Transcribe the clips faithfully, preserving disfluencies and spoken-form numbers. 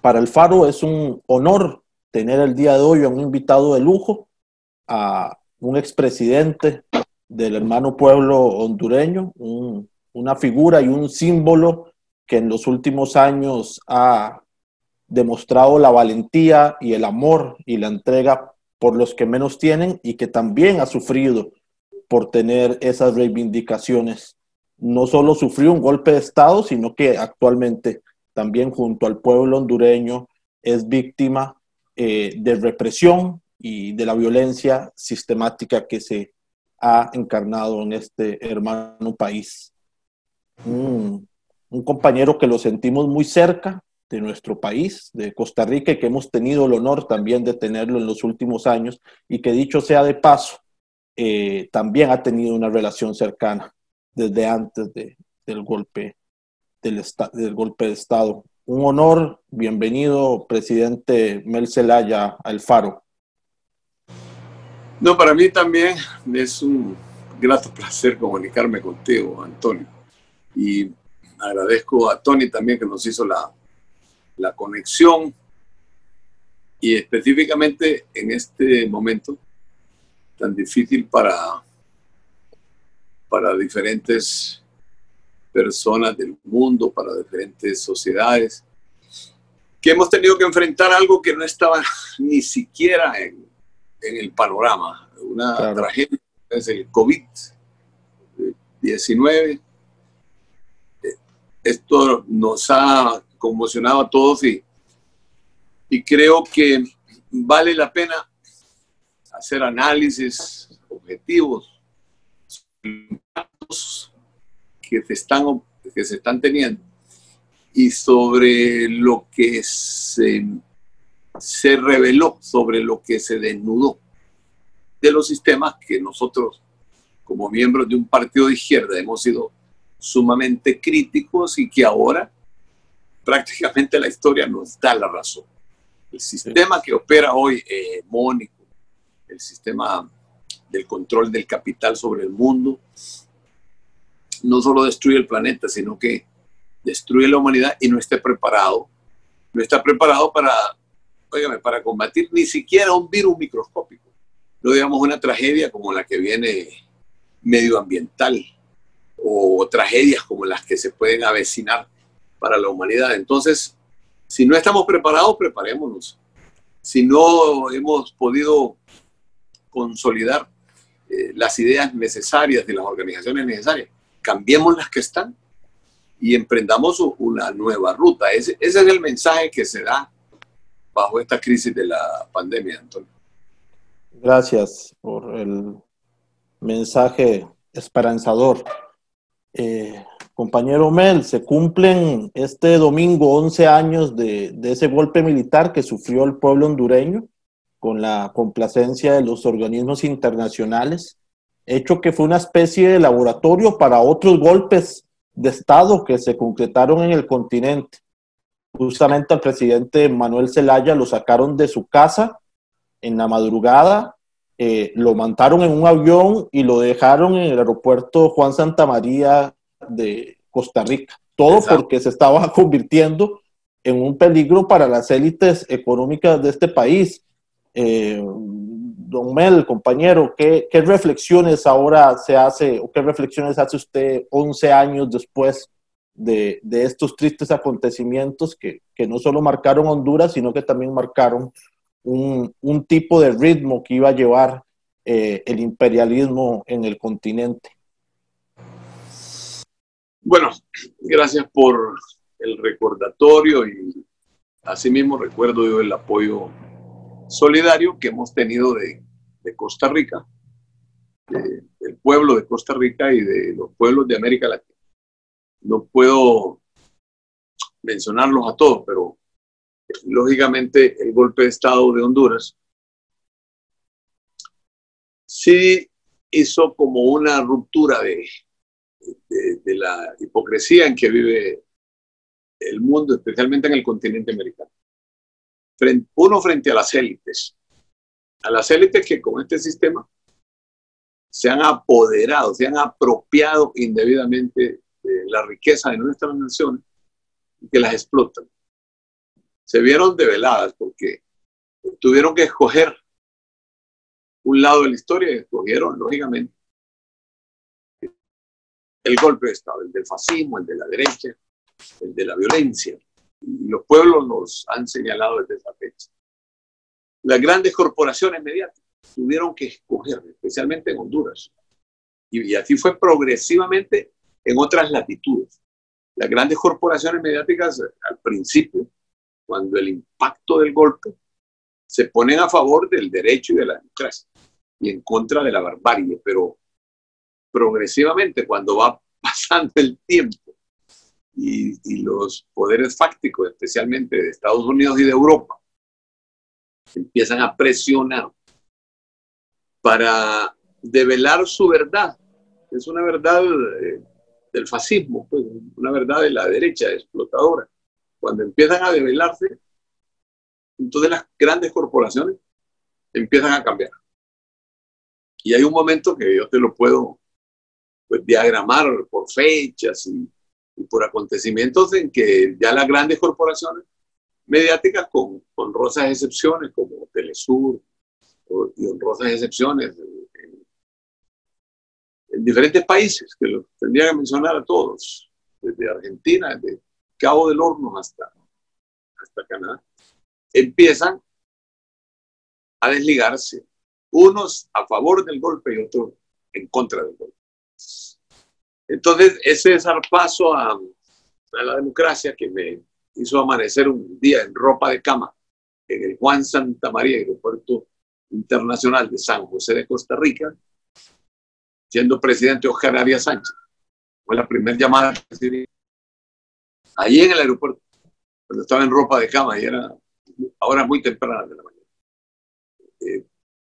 para el Faro es un honor tener el día de hoy a un invitado de lujo, a un expresidente del hermano pueblo hondureño, un, una figura y un símbolo que en los últimos años ha demostrado la valentía y el amor y la entrega por los que menos tienen, y que también ha sufrido por tener esas reivindicaciones. No solo sufrió un golpe de Estado, sino que actualmente también junto al pueblo hondureño es víctima eh, de represión y de la violencia sistemática que se ha encarnado en este hermano país. Un, un compañero que lo sentimos muy cerca de nuestro país, de Costa Rica, y que hemos tenido el honor también de tenerlo en los últimos años, y que dicho sea de paso, eh, también ha tenido una relación cercana desde antes de, del, golpe, del, del golpe de Estado. Un honor, bienvenido, presidente Mel Zelaya, al Faro. No, para mí también es un grato placer comunicarme contigo, Antonio. Y agradezco a Tony también que nos hizo la, la conexión, y específicamente en este momento tan difícil para, para diferentes personas del mundo, para diferentes sociedades, que hemos tenido que enfrentar algo que no estaba ni siquiera en, en el panorama. Una claro. tragedia es el COVID diecinueve. Esto nos ha conmocionado a todos, y, y creo que vale la pena hacer análisis objetivos que se están, que se están teniendo, y sobre lo que se, se reveló, sobre lo que se desnudó de los sistemas que nosotros, como miembros de un partido de izquierda, hemos sido sumamente críticos, y que ahora prácticamente la historia nos da la razón. El sistema que opera hoy, hegemónico, eh, el sistema del control del capital sobre el mundo, no solo destruye el planeta, sino que destruye la humanidad, y no está preparado, no está preparado para, óigame, para combatir ni siquiera un virus microscópico. No digamos una tragedia como la que viene medioambiental, o tragedias como las que se pueden avecinar para la humanidad. Entonces, si no estamos preparados, preparémonos. Si no hemos podido consolidar eh, las ideas necesarias de las organizaciones necesarias, cambiemos las que están y emprendamos una nueva ruta. Ese, ese es el mensaje que se da bajo esta crisis de la pandemia, Antonio. Gracias por el mensaje esperanzador. Eh, compañero Mel, se cumplen este domingo once años de, de ese golpe militar que sufrió el pueblo hondureño con la complacencia de los organismos internacionales, hecho que fue una especie de laboratorio para otros golpes de Estado que se concretaron en el continente. Justamente al presidente Manuel Zelaya lo sacaron de su casa en la madrugada, Eh, lo montaron en un avión y lo dejaron en el aeropuerto Juan Santamaría de Costa Rica. Todo Exacto. porque se estaba convirtiendo en un peligro para las élites económicas de este país. Eh, don Mel, compañero, ¿qué, ¿qué reflexiones ahora se hace, o qué reflexiones hace usted once años después de, de estos tristes acontecimientos que, que no solo marcaron Honduras, sino que también marcaron Un, un tipo de ritmo que iba a llevar eh, el imperialismo en el continente? Bueno, gracias por el recordatorio, y asimismo recuerdo yo el apoyo solidario que hemos tenido de, de Costa Rica, de, del pueblo de Costa Rica y de los pueblos de América Latina. No puedo mencionarlos a todos, pero lógicamente el golpe de Estado de Honduras sí hizo como una ruptura de, de, de la hipocresía en que vive el mundo, especialmente en el continente americano. Frente, uno frente a las élites, a las élites que con este sistema se han apoderado, se han apropiado indebidamente de la riqueza de nuestras naciones y que las explotan. se vieron develadas porque tuvieron que escoger un lado de la historia y escogieron, lógicamente, el golpe de Estado, el del fascismo, el de la derecha, el de la violencia. Y los pueblos nos han señalado desde esa fecha. Las grandes corporaciones mediáticas tuvieron que escoger, especialmente en Honduras. Y, y así fue progresivamente en otras latitudes. Las grandes corporaciones mediáticas, al principio, cuando el impacto del golpe, se ponen a favor del derecho y de la democracia y en contra de la barbarie, pero progresivamente, cuando va pasando el tiempo y, y los poderes fácticos, especialmente de Estados Unidos y de Europa, empiezan a presionar para develar su verdad. Es una verdad eh, del fascismo, pues, una verdad de la derecha explotadora. Cuando empiezan a develarse, entonces las grandes corporaciones empiezan a cambiar. Y hay un momento que yo te lo puedo pues, diagramar por fechas y, y por acontecimientos en que ya las grandes corporaciones mediáticas, con, con honrosas excepciones como Telesur o, y honrosas excepciones en, en diferentes países, que los tendría que mencionar a todos, desde Argentina, desde Cabo del Horno hasta, hasta Canadá, empiezan a desligarse, unos a favor del golpe y otros en contra del golpe. Entonces, ese zarpazo a, a la democracia que me hizo amanecer un día en ropa de cama en el Juan Santamaría, Aeropuerto Internacional de San José de Costa Rica, siendo presidente Oscar Arias Sánchez. Fue la primera llamada que recibí allí en el aeropuerto, cuando estaba en ropa de cama y era ahora muy temprana de la mañana. Eh,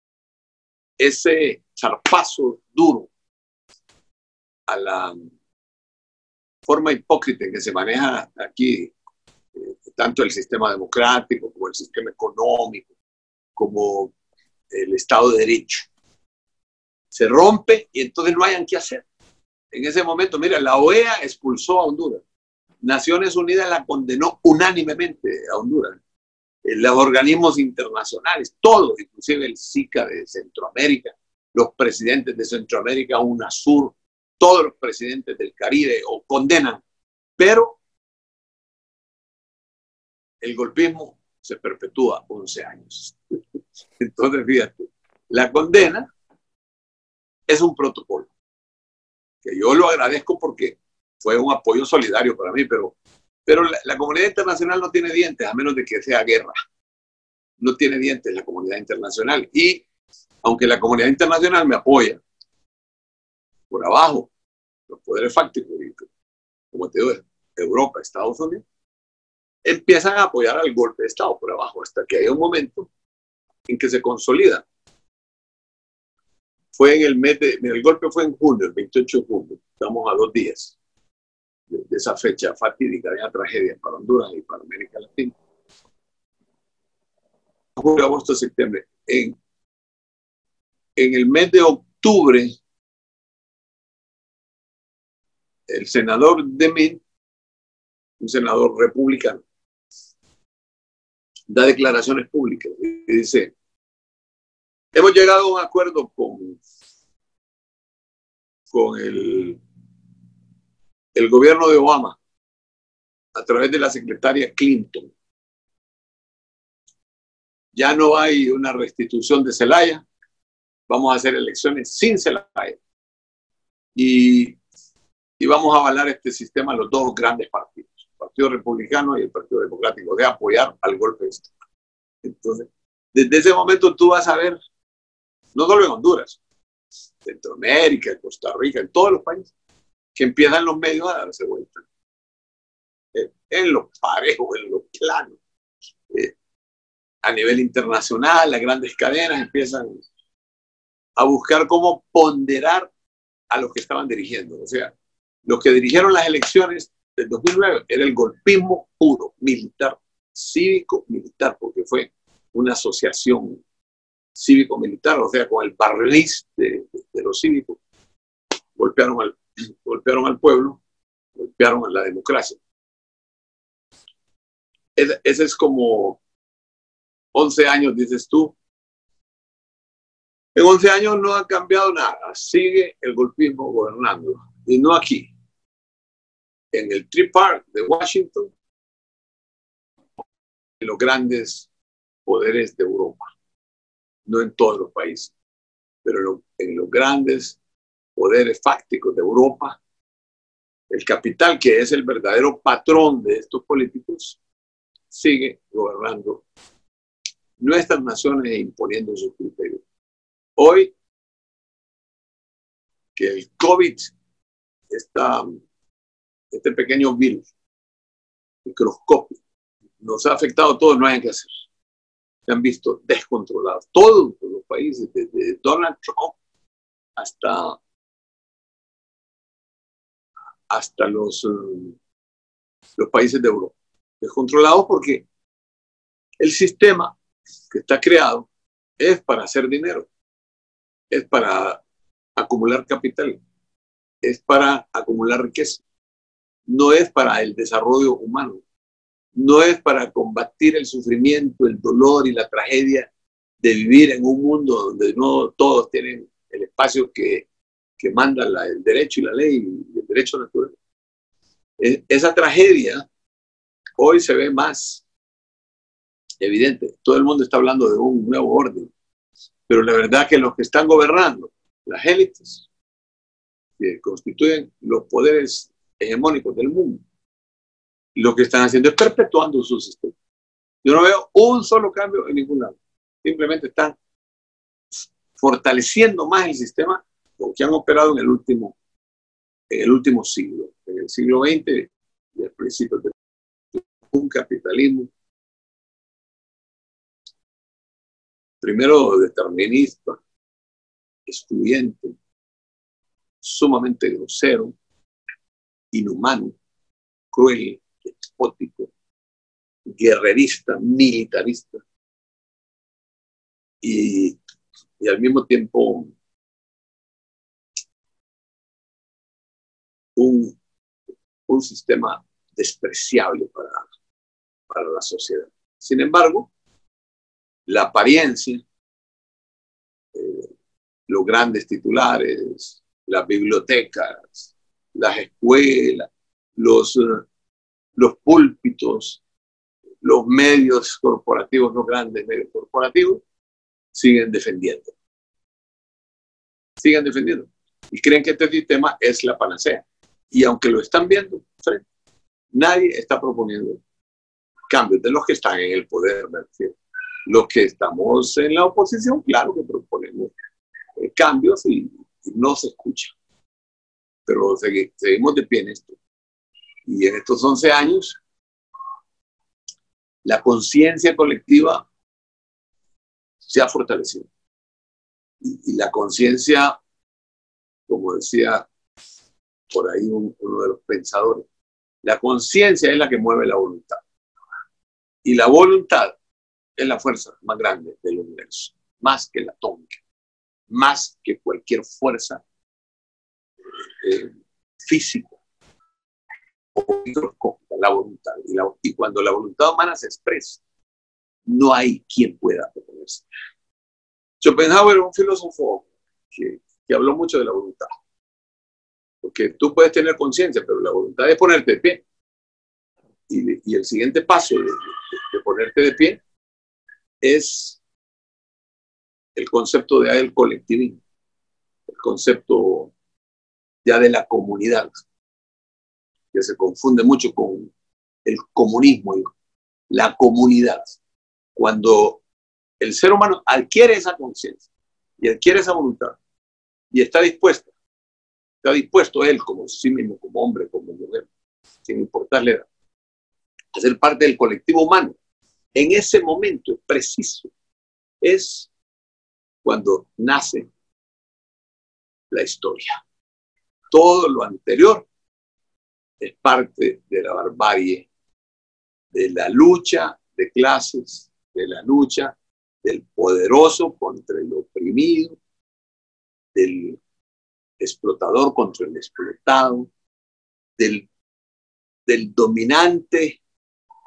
ese zarpazo duro a la forma hipócrita en que se maneja aquí eh, tanto el sistema democrático como el sistema económico, como el Estado de Derecho. Se rompe y entonces no hayan qué hacer. En ese momento, mira, la O E A expulsó a Honduras. Naciones Unidas la condenó unánimemente a Honduras. Los organismos internacionales, todos, inclusive el SICA de Centroamérica, los presidentes de Centroamérica, UNASUR, todos los presidentes del Caribe o condenan, pero el golpismo se perpetúa once años. Entonces, fíjate, la condena es un protocolo, que yo lo agradezco porque fue un apoyo solidario para mí, pero, pero la, la comunidad internacional no tiene dientes, a menos de que sea guerra. No tiene dientes la comunidad internacional. Y aunque la comunidad internacional me apoya por abajo, los poderes fácticos, como te digo, Europa, Estados Unidos, empiezan a apoyar al golpe de Estado por abajo, hasta que haya un momento en que se consolida. Fue en el mes de, el golpe fue en junio, el veintiocho de junio, estamos a dos días de, de esa fecha fatídica, de una tragedia para Honduras y para América Latina. Julio, agosto, septiembre. En, en el mes de octubre, el senador Demín, un senador republicano, da declaraciones públicas y dice: hemos llegado a un acuerdo con, con el, el gobierno de Obama a través de la secretaria Clinton. Ya no hay una restitución de Zelaya, vamos a hacer elecciones sin Zelaya. Y, y vamos a avalar este sistema a los dos grandes partidos, el Partido Republicano y el Partido Democrático, de apoyar al golpe de Estado. Entonces, desde ese momento tú vas a ver, no solo en Honduras, Centroamérica, Costa Rica, en todos los países, que empiezan los medios a darse vuelta. Eh, en los parejos, en los planos. Eh, a nivel internacional, las grandes cadenas empiezan a buscar cómo ponderar a los que estaban dirigiendo. O sea, los que dirigieron las elecciones del dos mil nueve era el golpismo puro, militar, cívico-militar, porque fue una asociación cívico-militar, o sea, con el barniz de, de, de los cívicos, golpearon al, golpearon al pueblo, golpearon a la democracia. Ese, ese es como once años, dices tú. En once años no ha cambiado nada. Sigue el golpismo gobernando. Y no aquí. En el Tree Park de Washington, en los grandes poderes de Europa. No en todos los países, pero en los grandes poderes fácticos de Europa, el capital, que es el verdadero patrón de estos políticos, sigue gobernando nuestras naciones e imponiendo sus criterios. Hoy, que el COVID, está, este pequeño virus, microscópico, nos ha afectado a todos, no hay que hacer. Se han visto descontrolados todos los países, desde Donald Trump hasta, hasta los, um, los países de Europa. Descontrolados porque el sistema que está creado es para hacer dinero, es para acumular capital, es para acumular riqueza, no es para el desarrollo humano, no es para combatir el sufrimiento, el dolor y la tragedia de vivir en un mundo donde no todos tienen el espacio que, que manda la, el derecho y la ley y el derecho natural. Esa tragedia hoy se ve más evidente. Todo el mundo está hablando de un nuevo orden, pero la verdad que los que están gobernando, las élites, que constituyen los poderes hegemónicos del mundo, lo que están haciendo es perpetuando su sistema. Yo no veo un solo cambio en ningún lado. Simplemente están fortaleciendo más el sistema que han operado en el último, en el último siglo, en el siglo veinte y al principio de un capitalismo primero determinista, excluyente, sumamente grosero, inhumano, cruel, despótico, guerrerista, militarista y, y al mismo tiempo un, un sistema despreciable para, para la sociedad. Sin embargo, la apariencia, eh, los grandes titulares, las bibliotecas, las escuelas, los, uh, los púlpitos, los medios corporativos, los grandes medios corporativos, siguen defendiendo. Siguen defendiendo. Y creen que este sistema es la panacea. Y aunque lo están viendo, nadie está proponiendo cambios de los que están en el poder, me refiero. Los que estamos en la oposición, claro que proponemos eh, cambios y, y no se escucha. Pero segui, seguimos de pie en esto. Y en estos once años, la conciencia colectiva se ha fortalecido. Y, y la conciencia, como decía por ahí un, uno de los pensadores, la conciencia es la que mueve la voluntad. Y la voluntad es la fuerza más grande del universo, más que la atómica, más que cualquier fuerza eh, física o microscópica, la voluntad. Y, la, y cuando la voluntad humana se expresa, no hay quien pueda oponerse. Schopenhauer era un filósofo que, que habló mucho de la voluntad. Porque tú puedes tener conciencia, pero la voluntad es ponerte de pie. Y, y el siguiente paso de, de, de ponerte de pie es el concepto ya del colectivismo, el concepto ya de la comunidad, que se confunde mucho con el comunismo, la comunidad. Cuando el ser humano adquiere esa conciencia y adquiere esa voluntad y está dispuesto, está dispuesto él como sí mismo, como hombre, como mujer, sin importarle edad, a ser parte del colectivo humano, en ese momento preciso es cuando nace la historia. Todo lo anterior es parte de la barbarie, de la lucha de clases, de la lucha del poderoso contra el oprimido, del explotador contra el explotado, del, del dominante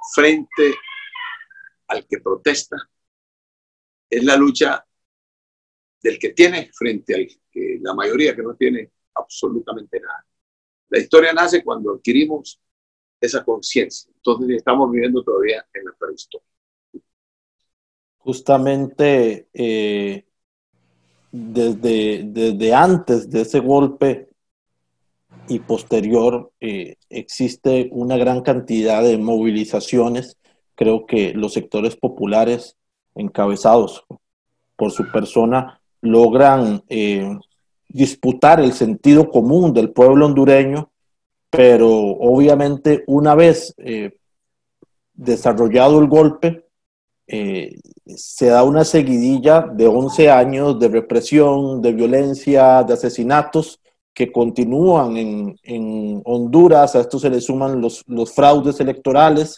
frente al que protesta, es la lucha del que tiene frente al que la mayoría que no tiene absolutamente nada. La historia nace cuando adquirimos esa conciencia. Entonces estamos viviendo todavía en la prehistoria. Justamente eh, desde, desde antes de ese golpe y posterior eh, existe una gran cantidad de movilizaciones. Creo que los sectores populares encabezados por su persona logran eh, disputar el sentido común del pueblo hondureño, pero obviamente una vez eh, desarrollado el golpe, eh, se da una seguidilla de once años de represión, de violencia, de asesinatos que continúan en, en Honduras. A esto se le suman los, los fraudes electorales,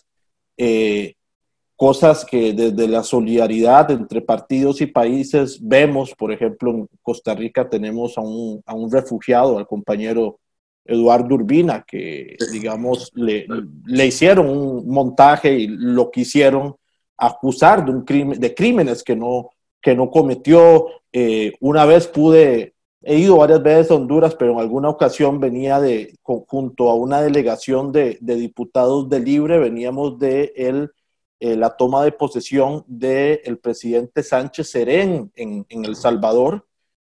eh, cosas que desde la solidaridad entre partidos y países vemos. Por ejemplo, en Costa Rica tenemos a un, a un refugiado, al compañero Eduardo Urbina, que digamos le, le hicieron un montaje y lo quisieron acusar de, un crimen, de crímenes que no, que no cometió. Eh, una vez pude, he ido varias veces a Honduras, pero en alguna ocasión venía de, junto a una delegación de, de diputados de Libre, veníamos de el Eh, la toma de posesión del presidente Sánchez Serén en, en El Salvador,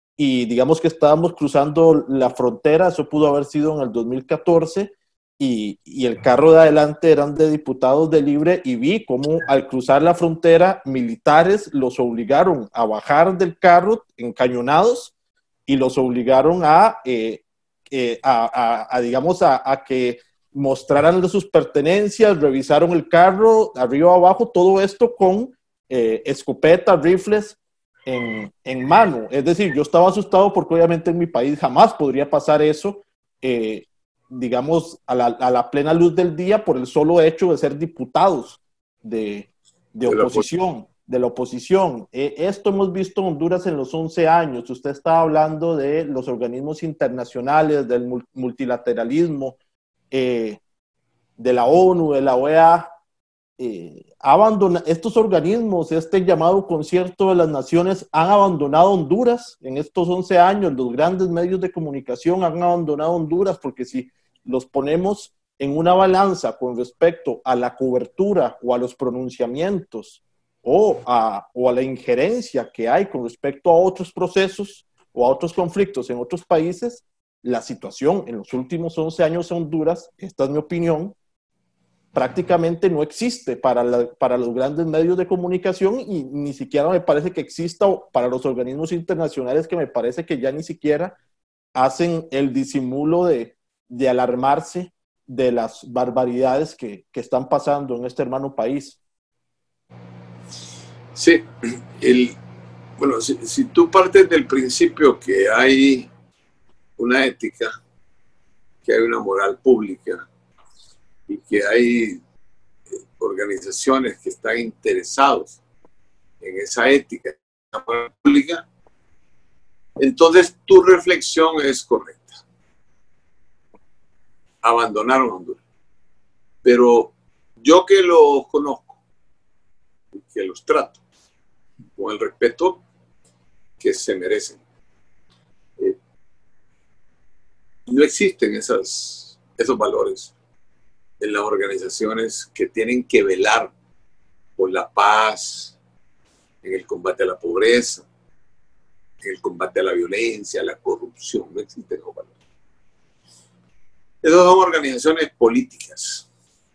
y digamos que estábamos cruzando la frontera. Eso pudo haber sido en el dos mil catorce, y, y el carro de adelante eran de diputados de Libre, y vi cómo al cruzar la frontera militares los obligaron a bajar del carro encañonados y los obligaron a, eh, eh, a, a, a digamos, a, a que mostraran sus pertenencias, revisaron el carro, arriba abajo, todo esto con eh, escopetas, rifles en, en mano. Es decir, yo estaba asustado porque obviamente en mi país jamás podría pasar eso, eh, digamos, a la, a la plena luz del día, por el solo hecho de ser diputados de, de oposición, de la oposición. Eh, esto hemos visto en Honduras en los once años. Usted estaba hablando de los organismos internacionales, del multilateralismo, Eh, de la ONU, de la O E A. Eh, abandona, estos organismos, este llamado concierto de las naciones, han abandonado Honduras en estos once años. Los grandes medios de comunicación han abandonado Honduras, porque si los ponemos en una balanza con respecto a la cobertura o a los pronunciamientos o a, o a la injerencia que hay con respecto a otros procesos o a otros conflictos en otros países, la situación en los últimos once años en Honduras, esta es mi opinión, prácticamente no existe para, la, para los grandes medios de comunicación, y ni siquiera me parece que exista para los organismos internacionales, que me parece que ya ni siquiera hacen el disimulo de, de alarmarse de las barbaridades que, que están pasando en este hermano país. Sí, el, bueno, si, si tú partes del principio que hay una ética, que hay una moral pública y que hay organizaciones que están interesados en esa ética, en esa moral pública, entonces tu reflexión es correcta. Abandonaron Honduras. Pero yo que los conozco, que los trato con el respeto que se merecen, no existen esas, esos valores en las organizaciones que tienen que velar por la paz, en el combate a la pobreza, en el combate a la violencia, a la corrupción. No existen esos valores. Esas son organizaciones políticas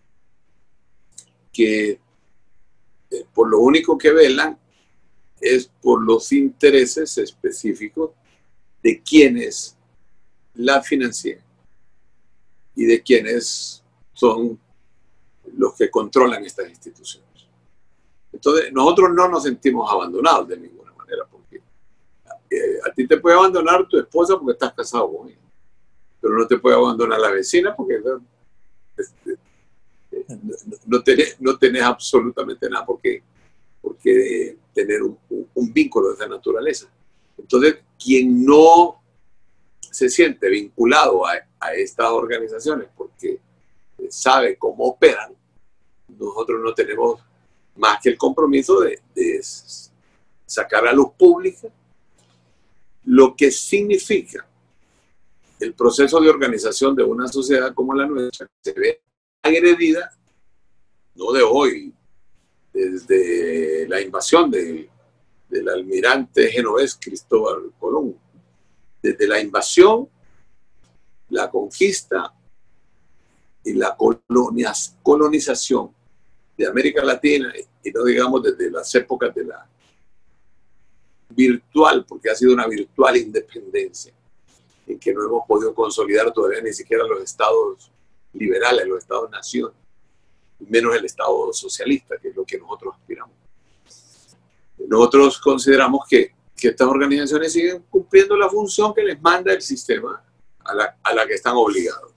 que eh, por lo único que velan es por los intereses específicos de quienes la financian y de quienes son los que controlan estas instituciones. Entonces, nosotros no nos sentimos abandonados de ninguna manera, porque eh, a ti te puede abandonar tu esposa porque estás casado con ella, pero no te puede abandonar la vecina porque este, no, no, tenés, no tenés absolutamente nada por qué, por qué tener un, un, un vínculo de esa naturaleza. Entonces, quien no se siente vinculado a, a estas organizaciones porque sabe cómo operan, nosotros no tenemos más que el compromiso de, de sacar a luz pública lo que significa el proceso de organización de una sociedad como la nuestra, que se ve agredida, no de hoy, desde la invasión de, del almirante genovés Cristóbal Colón, desde la invasión, la conquista y la colonias, colonización de América Latina, y no digamos desde las épocas de la virtual, porque ha sido una virtual independencia, en que no hemos podido consolidar todavía ni siquiera los estados liberales, los estados-nación, menos el estado socialista, que es lo que nosotros aspiramos. Nosotros consideramos que, que estas organizaciones siguen cumpliendo la función que les manda el sistema a la, a la que están obligados.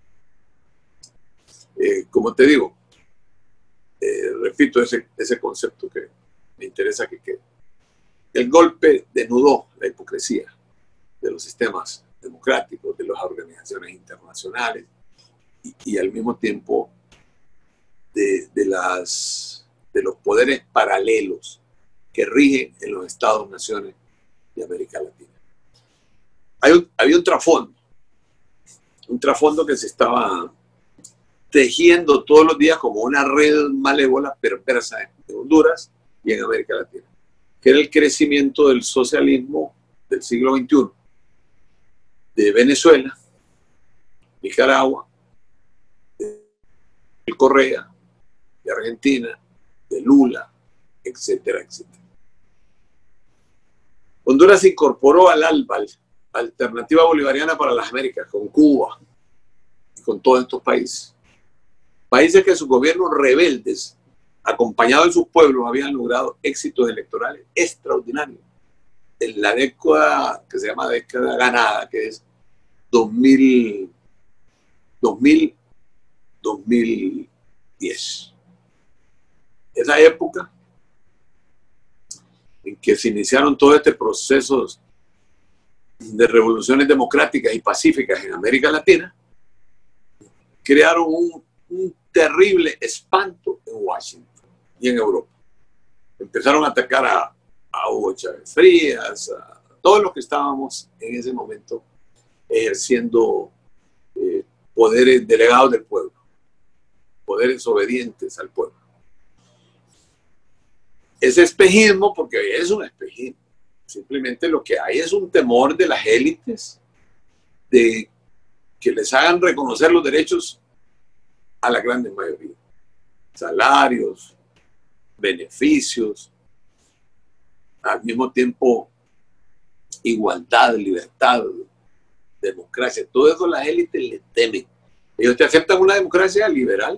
Eh, como te digo, eh, repito ese, ese concepto que me interesa que quede. El golpe desnudó la hipocresía de los sistemas democráticos, de las organizaciones internacionales y, y al mismo tiempo de, de, las, de los poderes paralelos que rigen en los estados-naciones de América Latina. Hay un, había un trasfondo, un trasfondo que se estaba tejiendo todos los días como una red malévola perversa en Honduras y en América Latina, que era el crecimiento del socialismo del siglo veintiuno, de Venezuela, Nicaragua, de Correa, de Argentina, de Lula, etcétera, etcétera. Honduras se incorporó al ALBA, Alternativa Bolivariana para las Américas, con Cuba y con todos estos países. Países que sus gobiernos rebeldes, acompañados de sus pueblos, habían logrado éxitos electorales extraordinarios. En la década que se llama década ganada, que es dos mil, dos mil, dos mil diez. Esa época en que se iniciaron todos estos procesos de revoluciones democráticas y pacíficas en América Latina, crearon un, un terrible espanto en Washington y en Europa. Empezaron a atacar a, a Hugo Chávez Frías, a todos los que estábamos en ese momento ejerciendo eh, poderes delegados del pueblo, poderes obedientes al pueblo. Ese espejismo, porque es un espejismo, simplemente lo que hay es un temor de las élites de que les hagan reconocer los derechos a la gran mayoría. Salarios, beneficios, al mismo tiempo igualdad, libertad, democracia. Todo eso las élites le temen. Ellos te aceptan una democracia liberal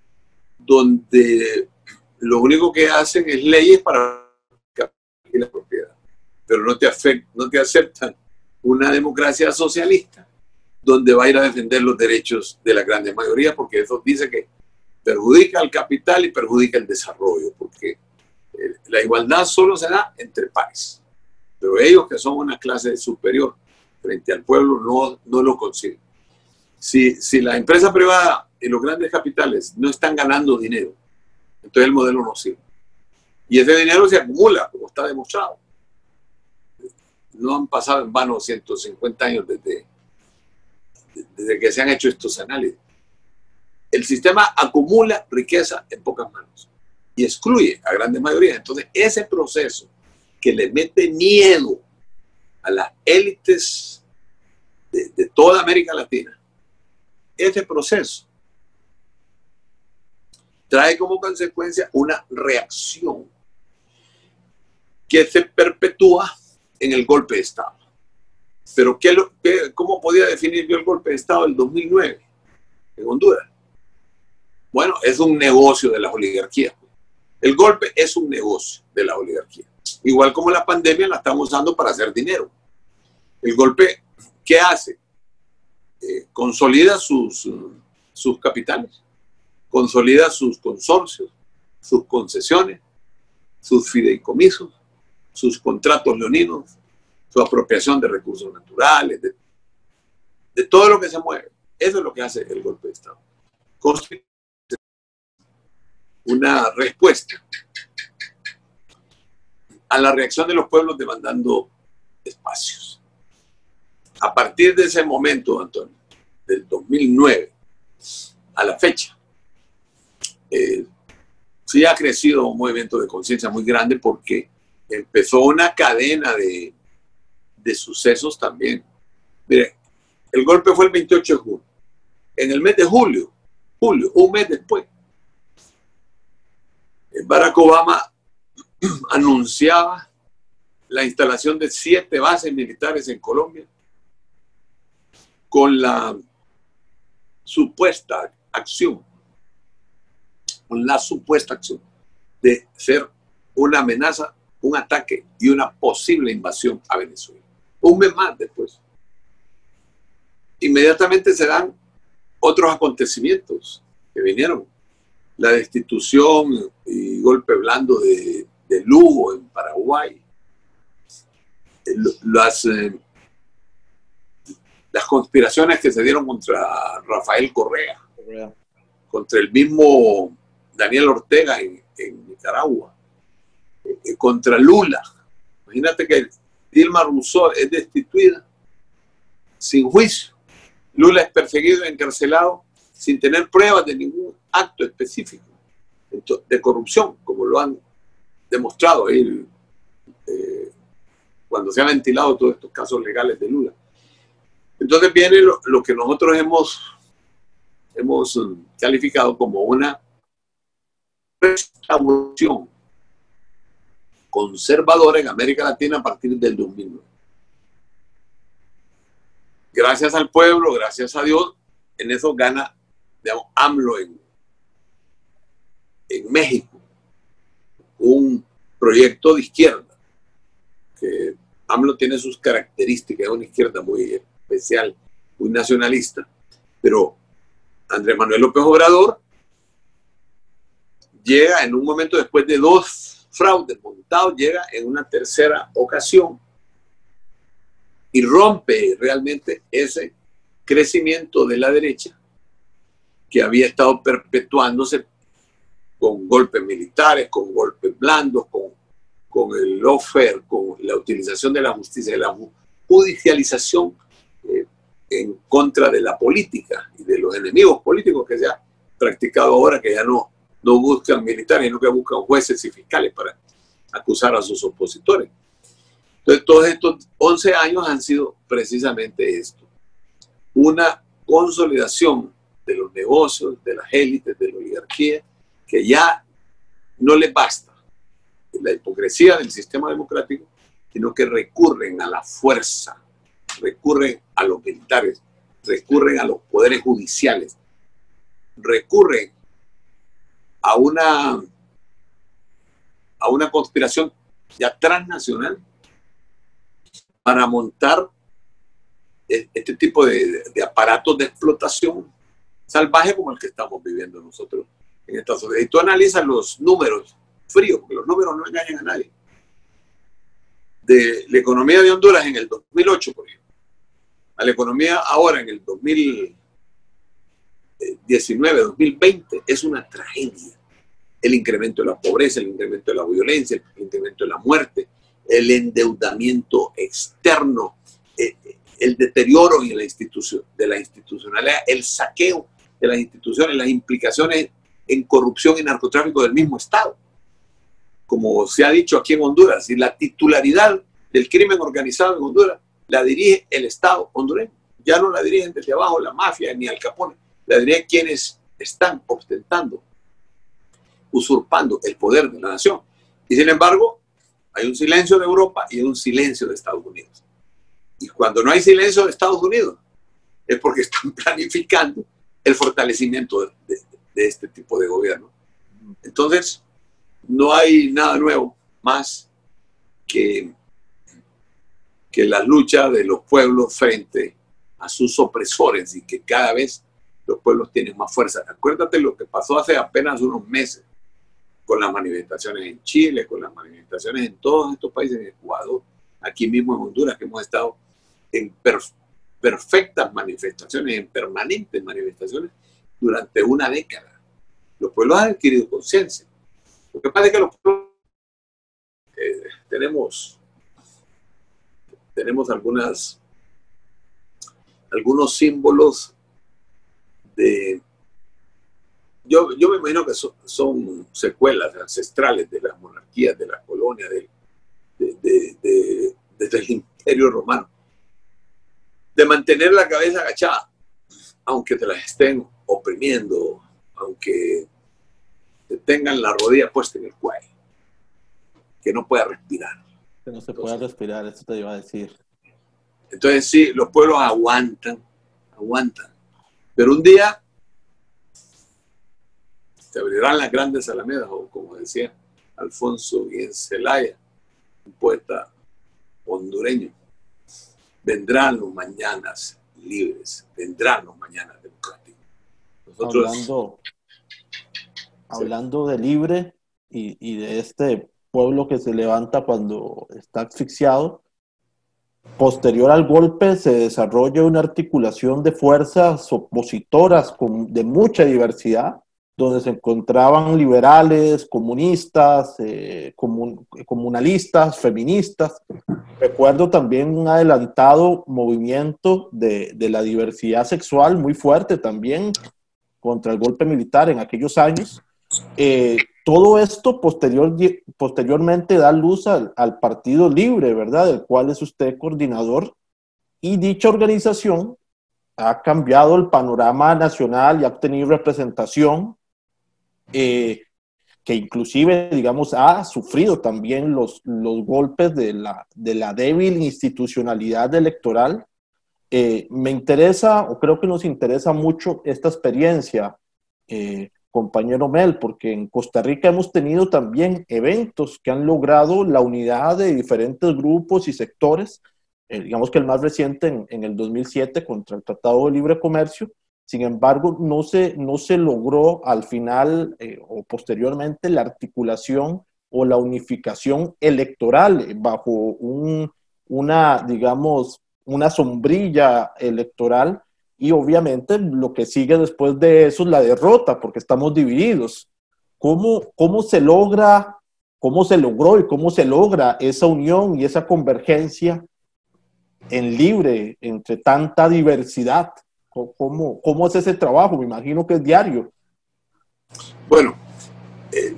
donde lo único que hacen es leyes para la propiedad, pero no te, afect, no te aceptan una democracia socialista donde va a ir a defender los derechos de la gran mayoría, porque eso dice que perjudica al capital y perjudica el desarrollo, porque la igualdad solo se da entre pares, pero ellos, que son una clase superior frente al pueblo, no, no lo consiguen. Si, si la empresa privada y los grandes capitales no están ganando dinero, entonces el modelo no sirve. Y ese dinero se acumula, como está demostrado. No han pasado en vano ciento cincuenta años desde, desde que se han hecho estos análisis. El sistema acumula riqueza en pocas manos y excluye a grandes mayorías. Entonces, ese proceso que le mete miedo a las élites de, de toda América Latina, ese proceso trae como consecuencia una reacción que se perpetúa en el golpe de Estado. Pero ¿qué, qué, ¿cómo podía definir yo el golpe de Estado del dos mil nueve en Honduras? Bueno, es un negocio de las oligarquías. El golpe es un negocio de la oligarquía. Igual como la pandemia la estamos usando para hacer dinero. El golpe, ¿qué hace? Eh, consolida sus, sus capitales, consolida sus consorcios, sus concesiones, sus fideicomisos, sus contratos leoninos, su apropiación de recursos naturales, de, de todo lo que se mueve. Eso es lo que hace el golpe de Estado. una respuesta a la reacción de los pueblos demandando espacios. A partir de ese momento, Antonio, del dos mil nueve a la fecha, eh, sí ha crecido un movimiento de conciencia muy grande porque empezó una cadena de, de sucesos también. Mire, el golpe fue el veintiocho de junio. En el mes de julio, julio, un mes después, Barack Obama anunciaba la instalación de siete bases militares en Colombia con la supuesta acción, con la supuesta acción de ser una amenaza, un ataque y una posible invasión a Venezuela. Un mes más después. Inmediatamente se dan otros acontecimientos que vinieron. La destitución y golpe blando de, de Lugo en Paraguay. Las, eh, las conspiraciones que se dieron contra Rafael Correa, Correa. contra el mismo Daniel Ortega en, en Nicaragua, eh, contra Lula. Imagínate que Dilma Rousseff es destituida sin juicio. Lula es perseguido y encarcelado sin tener pruebas de ningún acto específico de corrupción, como lo han demostrado él, eh, cuando se han ventilado todos estos casos legales de Lula. Entonces viene lo, lo que nosotros hemos, hemos calificado como una restauración conservadora en América Latina a partir del dos mil nueve. Gracias al pueblo, gracias a Dios, en eso gana, digamos, AMLO en, en México, un proyecto de izquierda, que AMLO tiene sus características, es una izquierda muy especial, muy nacionalista, pero Andrés Manuel López Obrador llega en un momento después de dos fraudes montados, llega en una tercera ocasión y rompe realmente ese crecimiento de la derecha que había estado perpetuándose con golpes militares, con golpes blandos, con, con el lawfare, con la utilización de la justicia, de la judicialización eh, en contra de la política y de los enemigos políticos que se ha practicado ahora, que ya no, no buscan militares, sino que buscan jueces y fiscales para acusar a sus opositores. Entonces, todos estos once años han sido precisamente esto, una consolidación de los negocios, de las élites, de la oligarquía, que ya no les basta la hipocresía del sistema democrático, sino que recurren a la fuerza, recurren a los militares, recurren a los poderes judiciales, recurren a una, a una conspiración ya transnacional para montar este tipo de, de aparatos de explotación salvaje como el que estamos viviendo nosotros en esta sociedad. Y tú analizas los números fríos, porque los números no engañan a nadie, de la economía de Honduras en el dos mil ocho, por ejemplo, a la economía ahora en el dos mil diecinueve, dos mil veinte, es una tragedia. El incremento de la pobreza, el incremento de la violencia, el incremento de la muerte, el endeudamiento externo, eh, el deterioro en la institución, de la institucionalidad, el saqueo de las instituciones, las implicaciones en corrupción y narcotráfico del mismo Estado. Como se ha dicho aquí en Honduras, y la titularidad del crimen organizado en Honduras la dirige el Estado hondureño. Ya no la dirigen desde abajo la mafia ni Al Capone, la dirigen quienes están ostentando, usurpando el poder de la nación. Y sin embargo, hay un silencio de Europa y un silencio de Estados Unidos. Y cuando no hay silencio de Estados Unidos, es porque están planificando el fortalecimiento de, de, de este tipo de gobierno. Entonces, no hay nada nuevo más que, que la lucha de los pueblos frente a sus opresores y que cada vez los pueblos tienen más fuerza. Acuérdate lo que pasó hace apenas unos meses con las manifestaciones en Chile, con las manifestaciones en todos estos países, en Ecuador, aquí mismo en Honduras, que hemos estado en perf perfectas manifestaciones, en permanentes manifestaciones durante una década. Los pueblos han adquirido conciencia. Lo que pasa es que los pueblos eh, tenemos, tenemos algunas, algunos símbolos de... Yo, yo me imagino que son, son secuelas ancestrales de las monarquías, de las colonias, de, de, de, de, desde el Imperio Romano. De mantener la cabeza agachada, aunque te las estén oprimiendo, aunque te tengan la rodilla puesta en el cuello, que no pueda respirar. Que no se pueda respirar, eso te iba a decir. Entonces sí, los pueblos aguantan, aguantan. Pero un día se abrirán las grandes alamedas, o como decía Alfonso Guillén Zelaya, un poeta hondureño. Vendrán los mañanas libres, vendrán los mañanas democráticos. Nosotros, hablando, hablando de libre y, y de este pueblo que se levanta cuando está asfixiado, posterior al golpe se desarrolla una articulación de fuerzas opositoras con, de mucha diversidad, donde se encontraban liberales, comunistas, eh, comun, comunalistas, feministas. Recuerdo también un adelantado movimiento de, de la diversidad sexual muy fuerte también contra el golpe militar en aquellos años. Eh, todo esto posterior, posteriormente da luz al, al Partido Libre, ¿verdad? Del cual es usted coordinador. Y dicha organización ha cambiado el panorama nacional y ha tenido representación. Eh, que inclusive, digamos, ha sufrido también los, los golpes de la, de la débil institucionalidad electoral. Eh, me interesa, o creo que nos interesa mucho esta experiencia, eh, compañero Mel, porque en Costa Rica hemos tenido también eventos que han logrado la unidad de diferentes grupos y sectores, eh, digamos que el más reciente en, en el dos mil siete contra el Tratado de Libre Comercio. Sin embargo, no se, no se logró al final eh, o posteriormente la articulación o la unificación electoral bajo un, una, digamos, una sombrilla electoral, y obviamente lo que sigue después de eso es la derrota, porque estamos divididos. ¿Cómo, cómo se logra, cómo se logró y cómo se logra esa unión y esa convergencia en libre entre tanta diversidad? ¿Cómo, ¿Cómo es ese trabajo? Me imagino que es diario. Bueno, eh,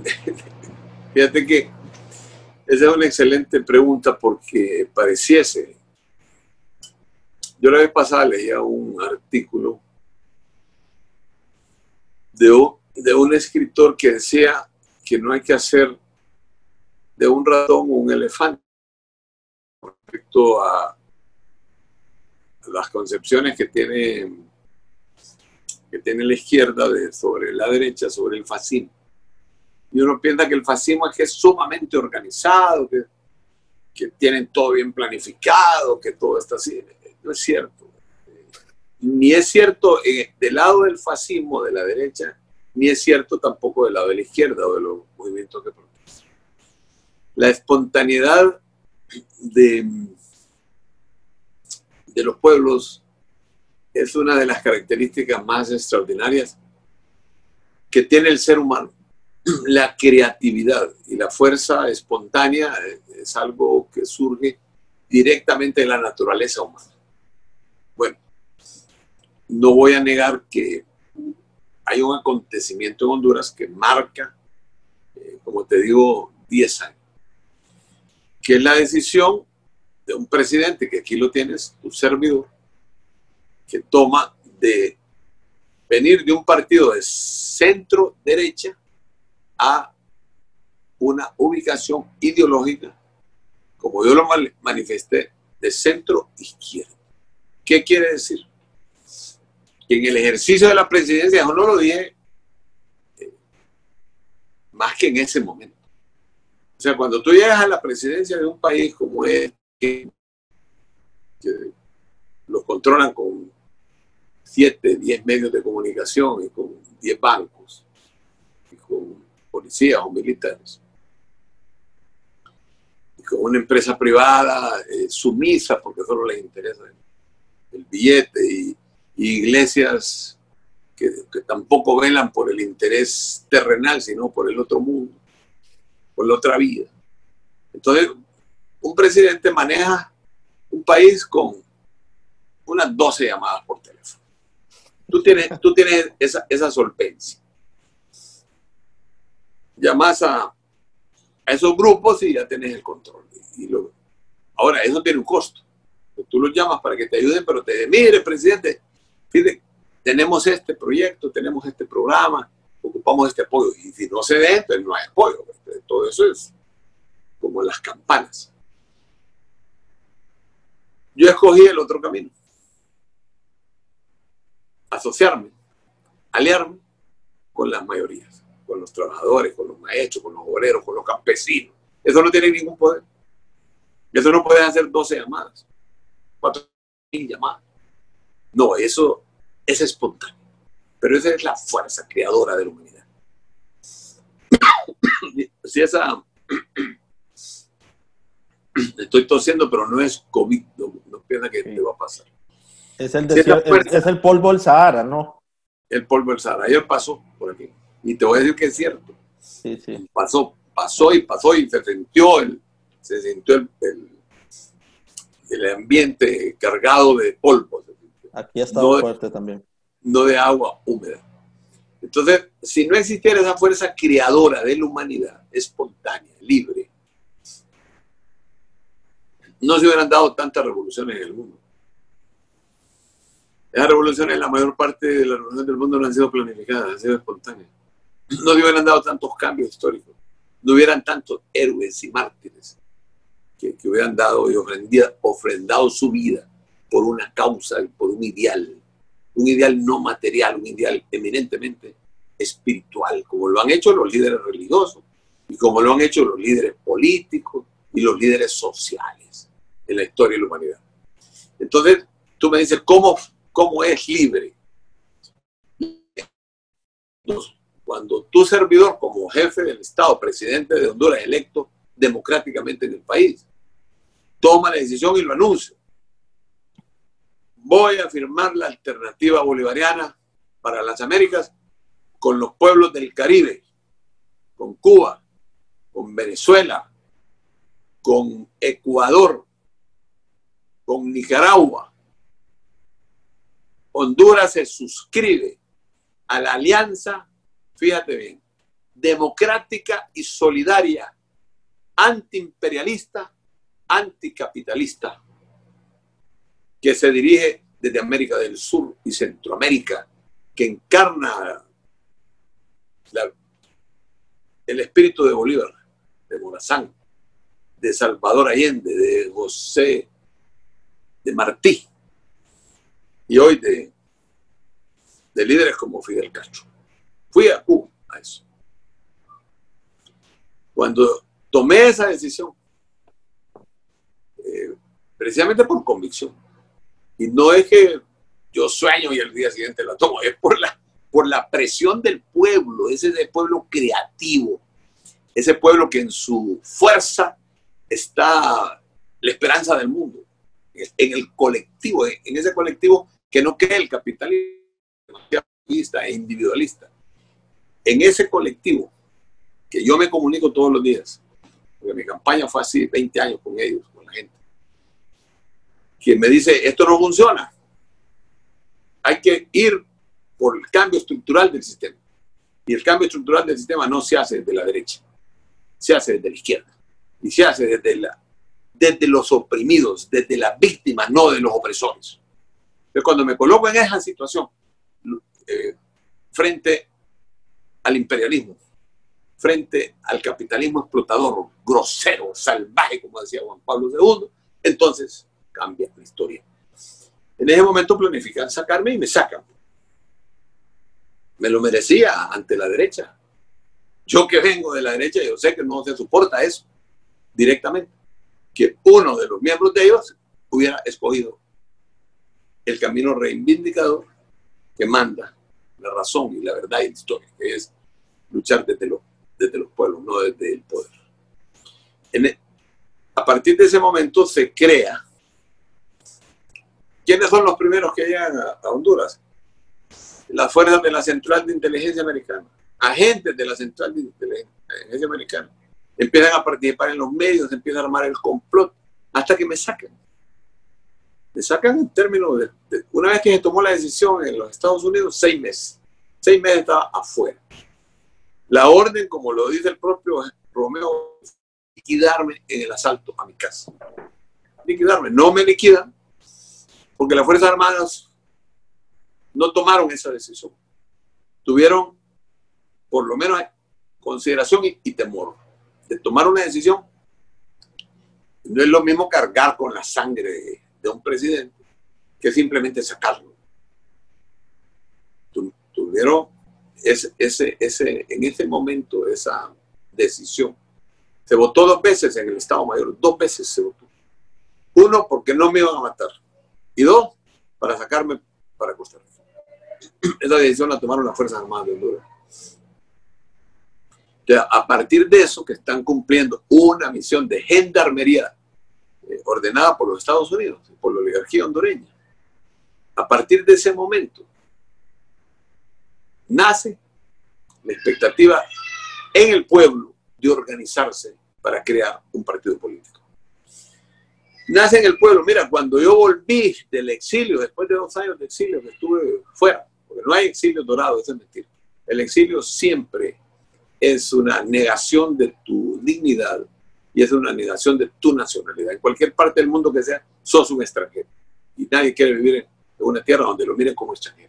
fíjate que esa es una excelente pregunta, porque pareciese. Yo la vez pasada leía un artículo de un, de un escritor que decía que no hay que hacer de un ratón un elefante respecto a las concepciones que tiene, que tiene la izquierda de, sobre la derecha, sobre el fascismo. Y uno piensa que el fascismo es que es sumamente organizado, que, que tienen todo bien planificado, que todo está así. No es cierto. Ni es cierto eh, del lado del fascismo de la derecha, ni es cierto tampoco del lado de la izquierda o de los movimientos que protestan. La espontaneidad de... de los pueblos es una de las características más extraordinarias que tiene el ser humano. La creatividad y la fuerza espontánea es algo que surge directamente de la naturaleza humana. Bueno, no voy a negar que hay un acontecimiento en Honduras que marca, eh, como te digo, diez años, que es la decisión de un presidente, que aquí lo tienes, tu servidor, que toma de venir de un partido de centro derecha a una ubicación ideológica, como yo lo manifesté, de centro izquierda. ¿Qué quiere decir? Que en el ejercicio de la presidencia, yo no lo dije eh, más que en ese momento. O sea, cuando tú llegas a la presidencia de un país como este, que, que los controlan con siete, diez medios de comunicación y con diez bancos y con policías o militares y con una empresa privada eh, sumisa porque solo les interesa el, el billete y, y iglesias que, que tampoco velan por el interés terrenal, sino por el otro mundo, por la otra vida. Entonces, un presidente maneja un país con unas doce llamadas por teléfono. Tú tienes, tú tienes esa, esa solvencia. Llamas a, a esos grupos y ya tienes el control. Y lo, ahora, eso tiene un costo. Tú los llamas para que te ayuden, pero te dicen, mire, presidente, fíjate, tenemos este proyecto, tenemos este programa, ocupamos este apoyo. Y si no se ve, entonces no hay apoyo. Todo eso es como las campanas. Yo escogí el otro camino. Asociarme, aliarme con las mayorías, con los trabajadores, con los maestros, con los obreros, con los campesinos. Eso no tiene ningún poder. Eso no puede hacer doce llamadas, cuatro mil llamadas. No, eso es espontáneo. Pero esa es la fuerza creadora de la humanidad. Si esa... Estoy tosiendo, pero no es COVID, no, no piensa que sí te va a pasar. Es el, desierto, fuerza, es, es el polvo del Sahara, ¿no? El polvo del Sahara. Ayer pasó por aquí. Y te voy a decir que es cierto. Sí, sí. Pasó, pasó y pasó y se sintió el, se sintió el, el, el ambiente cargado de polvo. Aquí ha estado no fuerte de, también. No de agua húmeda. Entonces, si no existiera esa fuerza creadora de la humanidad, espontánea, libre, no se hubieran dado tantas revoluciones en el mundo. Esas revoluciones, la mayor parte de las revoluciones del mundo no han sido planificadas, han sido espontáneas. No se hubieran dado tantos cambios históricos, no hubieran tantos héroes y mártires que, que hubieran dado y ofrendado su vida por una causa y por un ideal, un ideal no material, un ideal eminentemente espiritual, como lo han hecho los líderes religiosos y como lo han hecho los líderes políticos y los líderes sociales en la historia de la humanidad. Entonces, tú me dices, ¿cómo, cómo es libre? Cuando tu servidor, como jefe del Estado, presidente de Honduras, electo democráticamente en el país, toma la decisión y lo anuncia. Voy a firmar la alternativa bolivariana para las Américas con los pueblos del Caribe, con Cuba, con Venezuela, con Ecuador, con Nicaragua. Honduras se suscribe a la alianza, fíjate bien, democrática y solidaria, antiimperialista, anticapitalista, que se dirige desde América del Sur y Centroamérica, que encarna la, el espíritu de Bolívar, de Morazán, de Salvador Allende, de José de Martí, y hoy de, de líderes como Fidel Castro. Fui a Cuba a eso. Cuando tomé esa decisión, eh, precisamente por convicción, y no es que yo sueño y el día siguiente la tomo, es por la, por la presión del pueblo, ese es el pueblo creativo, ese pueblo que en su fuerza está la esperanza del mundo, en el colectivo, en ese colectivo que no cree el capitalismo e individualista. En ese colectivo que yo me comunico todos los días, porque mi campaña fue así, veinte años con ellos, con la gente, quien me dice, esto no funciona, hay que ir por el cambio estructural del sistema. Y el cambio estructural del sistema no se hace desde la derecha, se hace desde la izquierda, y se hace desde, la, desde los oprimidos, desde las víctimas, no de los opresores. Entonces, cuando me coloco en esa situación, eh, frente al imperialismo, frente al capitalismo explotador, grosero, salvaje, como decía Juan Pablo segundo, entonces cambia la historia. En ese momento planifican sacarme y me sacan. Me lo merecía ante la derecha. Yo que vengo de la derecha, yo sé que no se soporta eso directamente. Que uno de los miembros de ellos hubiera escogido el camino reivindicador que manda la razón y la verdad y la historia, que es luchar desde, lo, desde los pueblos, no desde el poder. En el, a partir de ese momento se crea. ¿Quiénes son los primeros que llegan a, a Honduras? las fuerzas de la Central de Inteligencia Americana, agentes de la Central de Inteligencia Americana, empiezan a participar en los medios, empiezan a armar el complot, hasta que me sacan. Me sacan en términos de, de, una vez que se tomó la decisión en los Estados Unidos, seis meses. Seis meses estaba afuera. La orden, como lo dice el propio Romeo, liquidarme en el asalto a mi casa. Liquidarme. No me liquidan, porque las Fuerzas Armadas no tomaron esa decisión. Tuvieron, por lo menos, consideración y, y temor de tomar una decisión. No es lo mismo cargar con la sangre de, de un presidente que simplemente sacarlo. Tu, tuvieron ese, ese, ese, en ese momento esa decisión. Se votó dos veces en el Estado Mayor, dos veces se votó. Uno, porque no me iban a matar. Y dos, para sacarme para Costa Rica. Esa decisión la tomaron las Fuerzas Armadas de Honduras. Entonces, a partir de eso, que están cumpliendo una misión de gendarmería eh, ordenada por los Estados Unidos, por la oligarquía hondureña, a partir de ese momento, nace la expectativa en el pueblo de organizarse para crear un partido político. Nace en el pueblo. Mira, cuando yo volví del exilio, después de dos años de exilio que estuve fuera, porque no hay exilio dorado, eso es mentira. El exilio siempre es una negación de tu dignidad y es una negación de tu nacionalidad. En cualquier parte del mundo que sea, sos un extranjero. Y nadie quiere vivir en una tierra donde lo miren como extranjero.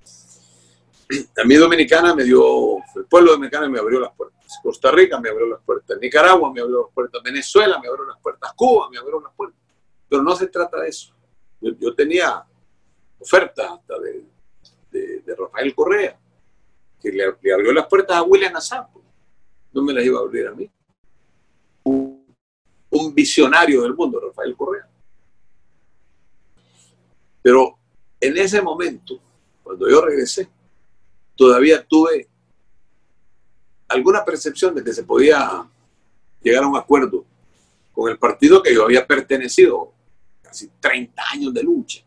A mí Dominicana me dio, el pueblo dominicano me abrió las puertas. Costa Rica me abrió las puertas. Nicaragua me abrió las puertas. Venezuela me abrió las puertas. Cuba me abrió las puertas. Pero no se trata de eso. Yo, yo tenía ofertas hasta de, de, de Rafael Correa, que le, le abrió las puertas a William Asapo. No me las iba a abrir a mí. Un, un visionario del mundo, Rafael Correa. Pero en ese momento, cuando yo regresé, todavía tuve alguna percepción de que se podía llegar a un acuerdo con el partido que yo había pertenecido casi treinta años de lucha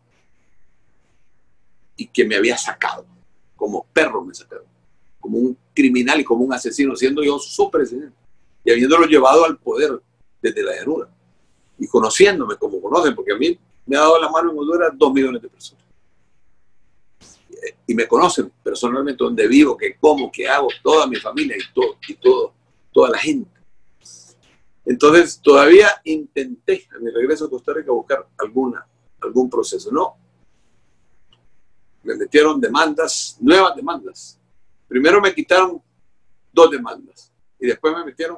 y que me había sacado, como perro me sacaron, como un criminal y como un asesino, siendo yo su presidente y habiéndolo llevado al poder desde la llanura y conociéndome como conocen, porque a mí me ha dado la mano en Honduras dos millones de personas. Y me conocen personalmente donde vivo, qué como, qué hago, toda mi familia y todo, y todo, toda la gente. Entonces todavía intenté a mi regreso a Costa Rica buscar alguna, algún proceso. No, me metieron demandas, nuevas demandas. Primero me quitaron dos demandas y después me metieron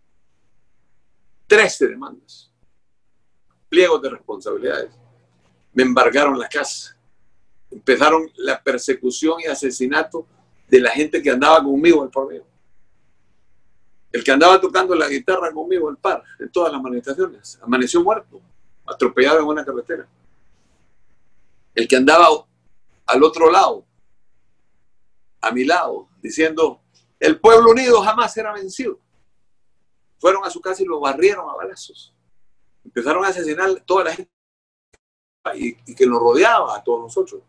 trece demandas, pliegos de responsabilidades. Me embargaron la casa. Empezaron la persecución y asesinato de la gente que andaba conmigo al par mío. El que andaba tocando la guitarra conmigo al par, en todas las manifestaciones, amaneció muerto, atropellado en una carretera. El que andaba al otro lado, a mi lado, diciendo, el pueblo unido jamás será vencido. Fueron a su casa y lo barrieron a balazos. Empezaron a asesinar toda la gente y, y que nos rodeaba a todos nosotros.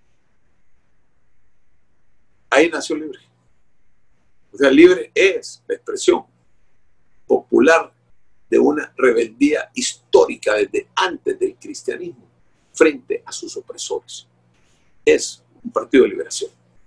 Ahí nació Libre. O sea, Libre es la expresión popular de una rebeldía histórica desde antes del cristianismo frente a sus opresores. Es un partido de liberación.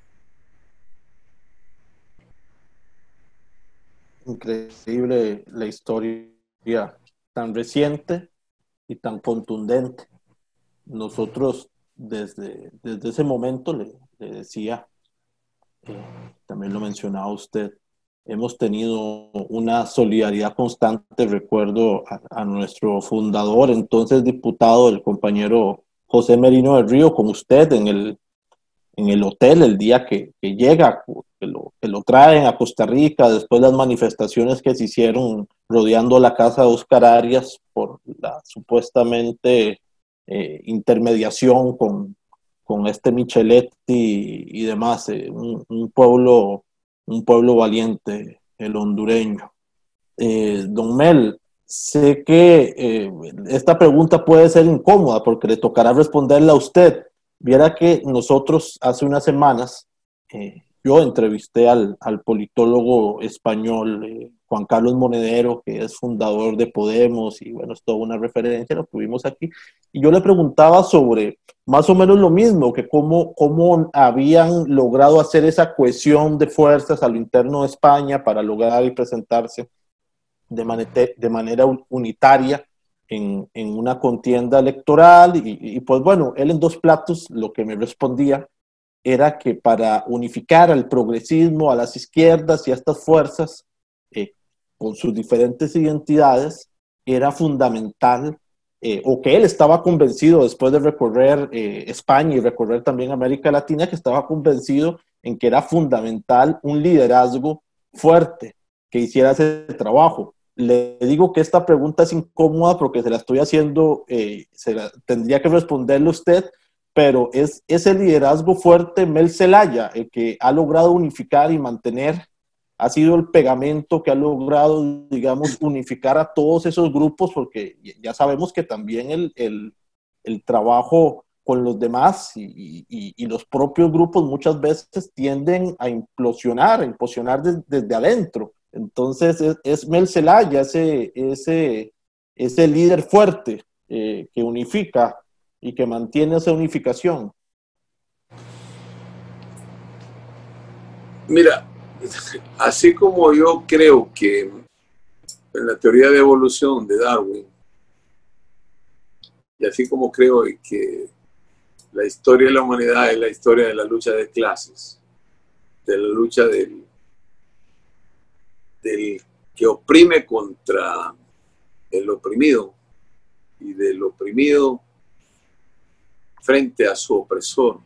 Increíble la historia tan reciente y tan contundente. Nosotros desde, desde ese momento le, le decía, eh, también lo mencionaba usted, hemos tenido una solidaridad constante. Recuerdo a, a nuestro fundador, entonces diputado, el compañero José Merino del Río, con usted en el, en el hotel el día que, que llega, que lo, que lo traen a Costa Rica, después las manifestaciones que se hicieron rodeando la casa de Oscar Arias por la supuestamente eh, intermediación con, con este Micheletti y, y demás, eh, un, un pueblo un pueblo valiente, el hondureño. Eh, don Mel, sé que eh, esta pregunta puede ser incómoda porque le tocará responderla a usted, Viera que nosotros hace unas semanas, eh, yo entrevisté al, al politólogo español eh, Juan Carlos Monedero, que es fundador de Podemos, y bueno, es toda una referencia, lo tuvimos aquí, y yo le preguntaba sobre más o menos lo mismo, que cómo, cómo habían logrado hacer esa cohesión de fuerzas a lo interno de España para lograr y presentarse de, manera, de manera unitaria en, en una contienda electoral, y, y pues bueno, él en dos platos lo que me respondía era que para unificar al progresismo, a las izquierdas y a estas fuerzas, eh, con sus diferentes identidades, era fundamental, eh, o que él estaba convencido después de recorrer eh, España y recorrer también América Latina, que estaba convencido en que era fundamental un liderazgo fuerte que hiciera ese trabajo. Le digo que esta pregunta es incómoda porque se la estoy haciendo, eh, se la, tendría que responderle usted, pero es ese liderazgo fuerte Mel Zelaya el que ha logrado unificar y mantener, ha sido el pegamento que ha logrado, digamos, unificar a todos esos grupos, porque ya sabemos que también el, el, el trabajo con los demás y, y, y los propios grupos muchas veces tienden a implosionar, a implosionar desde, desde adentro. Entonces es, es Mel Zelaya ese, ese, ese líder fuerte eh, que unifica y que mantiene esa unificación. Mira, así como yo creo que en la teoría de evolución de Darwin, y así como creo que la historia de la humanidad es la historia de la lucha de clases, de la lucha del, del que oprime contra el oprimido y del oprimido frente a su opresor.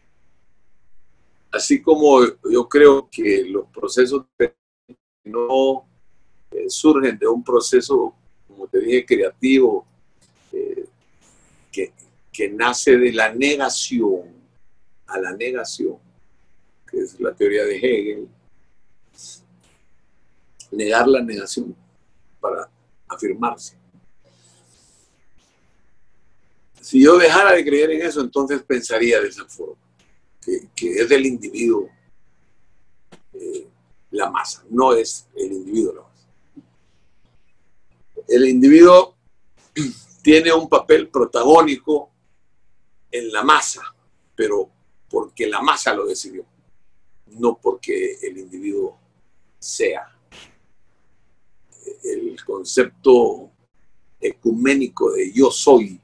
Así como yo creo que los procesos no eh, surgen de un proceso, como te dije, creativo, eh, que, que nace de la negación a la negación, que es la teoría de Hegel. Negar la negación para afirmarse. Si yo dejara de creer en eso, entonces pensaría de esa forma, que, que es del individuo eh, la masa, no es el individuo la masa. El individuo tiene un papel protagónico en la masa, pero porque la masa lo decidió, no porque el individuo sea. El concepto ecuménico de yo soy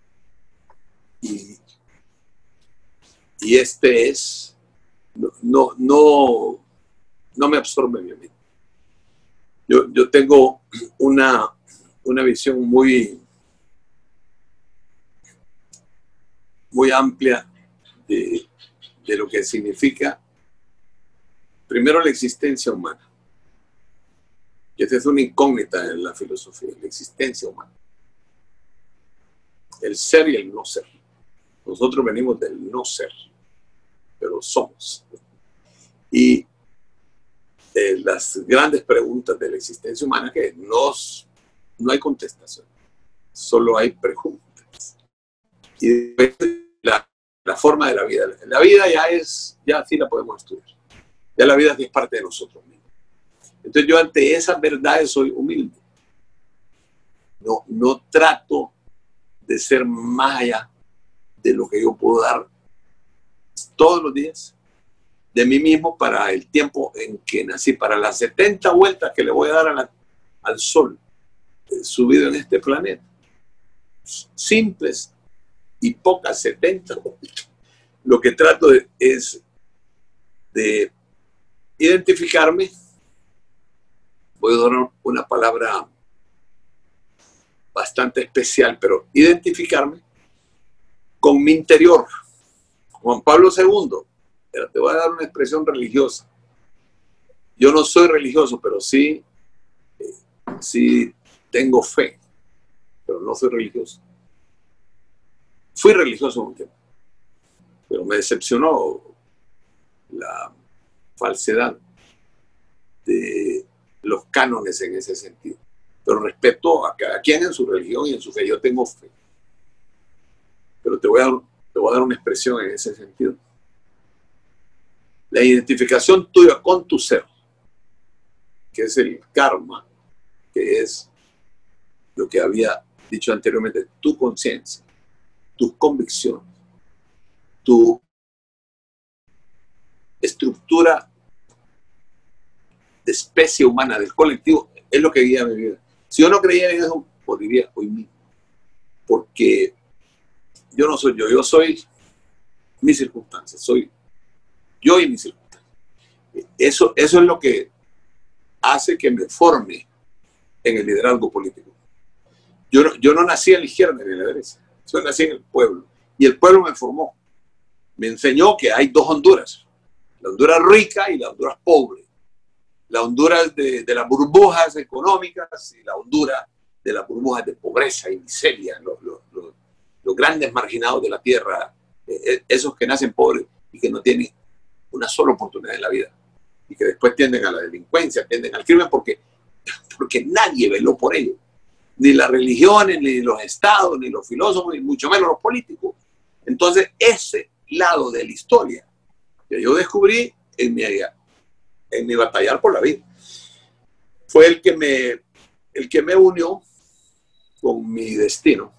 y, y este es, no, no, no, no me absorbe mi mente. Yo, yo tengo una, una visión muy, muy amplia de, de lo que significa, primero, la existencia humana. Y esta es una incógnita en la filosofía, la existencia humana. El ser y el no ser. Nosotros venimos del no ser, pero somos. Y eh, las grandes preguntas de la existencia humana, que no, no hay contestación, solo hay preguntas. Y la, la forma de la vida. La vida ya es, ya sí la podemos estudiar. Ya la vida es parte de nosotros mismos. Entonces yo ante esas verdades soy humilde. No, no trato de ser más allá de lo que yo puedo dar todos los días de mí mismo para el tiempo en que nací, para las setenta vueltas que le voy a dar a la, al sol eh, subido en este planeta. Simples y pocas setenta vueltas. Lo que trato de, es de identificarme. Voy a dar una palabra bastante especial, pero identificarme con mi interior. Juan Pablo segundo, te voy a dar una expresión religiosa. Yo no soy religioso, pero sí, eh, sí tengo fe, pero no soy religioso. Fui religioso un tiempo, pero me decepcionó la falsedad de los cánones en ese sentido. Pero respeto a cada quien en su religión y en su fe. Yo tengo fe. Pero te voy a dar Te voy a dar una expresión en ese sentido. La identificación tuya con tu ser, que es el karma, que es lo que había dicho anteriormente, tu conciencia, tus convicciones, tu estructura de especie humana, del colectivo, es lo que guía mi vida. Si yo no creyera en eso, moriría hoy mismo. Porque yo no soy yo, yo soy mis circunstancias, soy yo y mis circunstancias. Eso, eso es lo que hace que me forme en el liderazgo político. Yo no, yo no nací a la izquierda ni a la derecha, yo nací en el pueblo. Y el pueblo me formó, me enseñó que hay dos Honduras, la Honduras rica y la Honduras pobre. La Honduras de, de las burbujas económicas y la Honduras de las burbujas de pobreza y miseria, los, los, los, los grandes marginados de la tierra, eh, esos que nacen pobres y que no tienen una sola oportunidad en la vida y que después tienden a la delincuencia, tienden al crimen porque, porque nadie veló por ello. Ni las religiones, ni los estados, ni los filósofos, ni mucho menos los políticos. Entonces, ese lado de la historia que yo descubrí en mi, en mi batallar por la vida fue el que me, el que me unió con mi destino.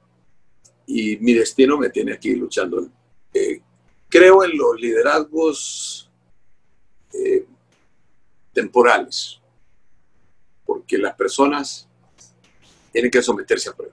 Y mi destino me tiene aquí luchando. Eh, creo en los liderazgos eh, temporales, porque las personas tienen que someterse a prueba.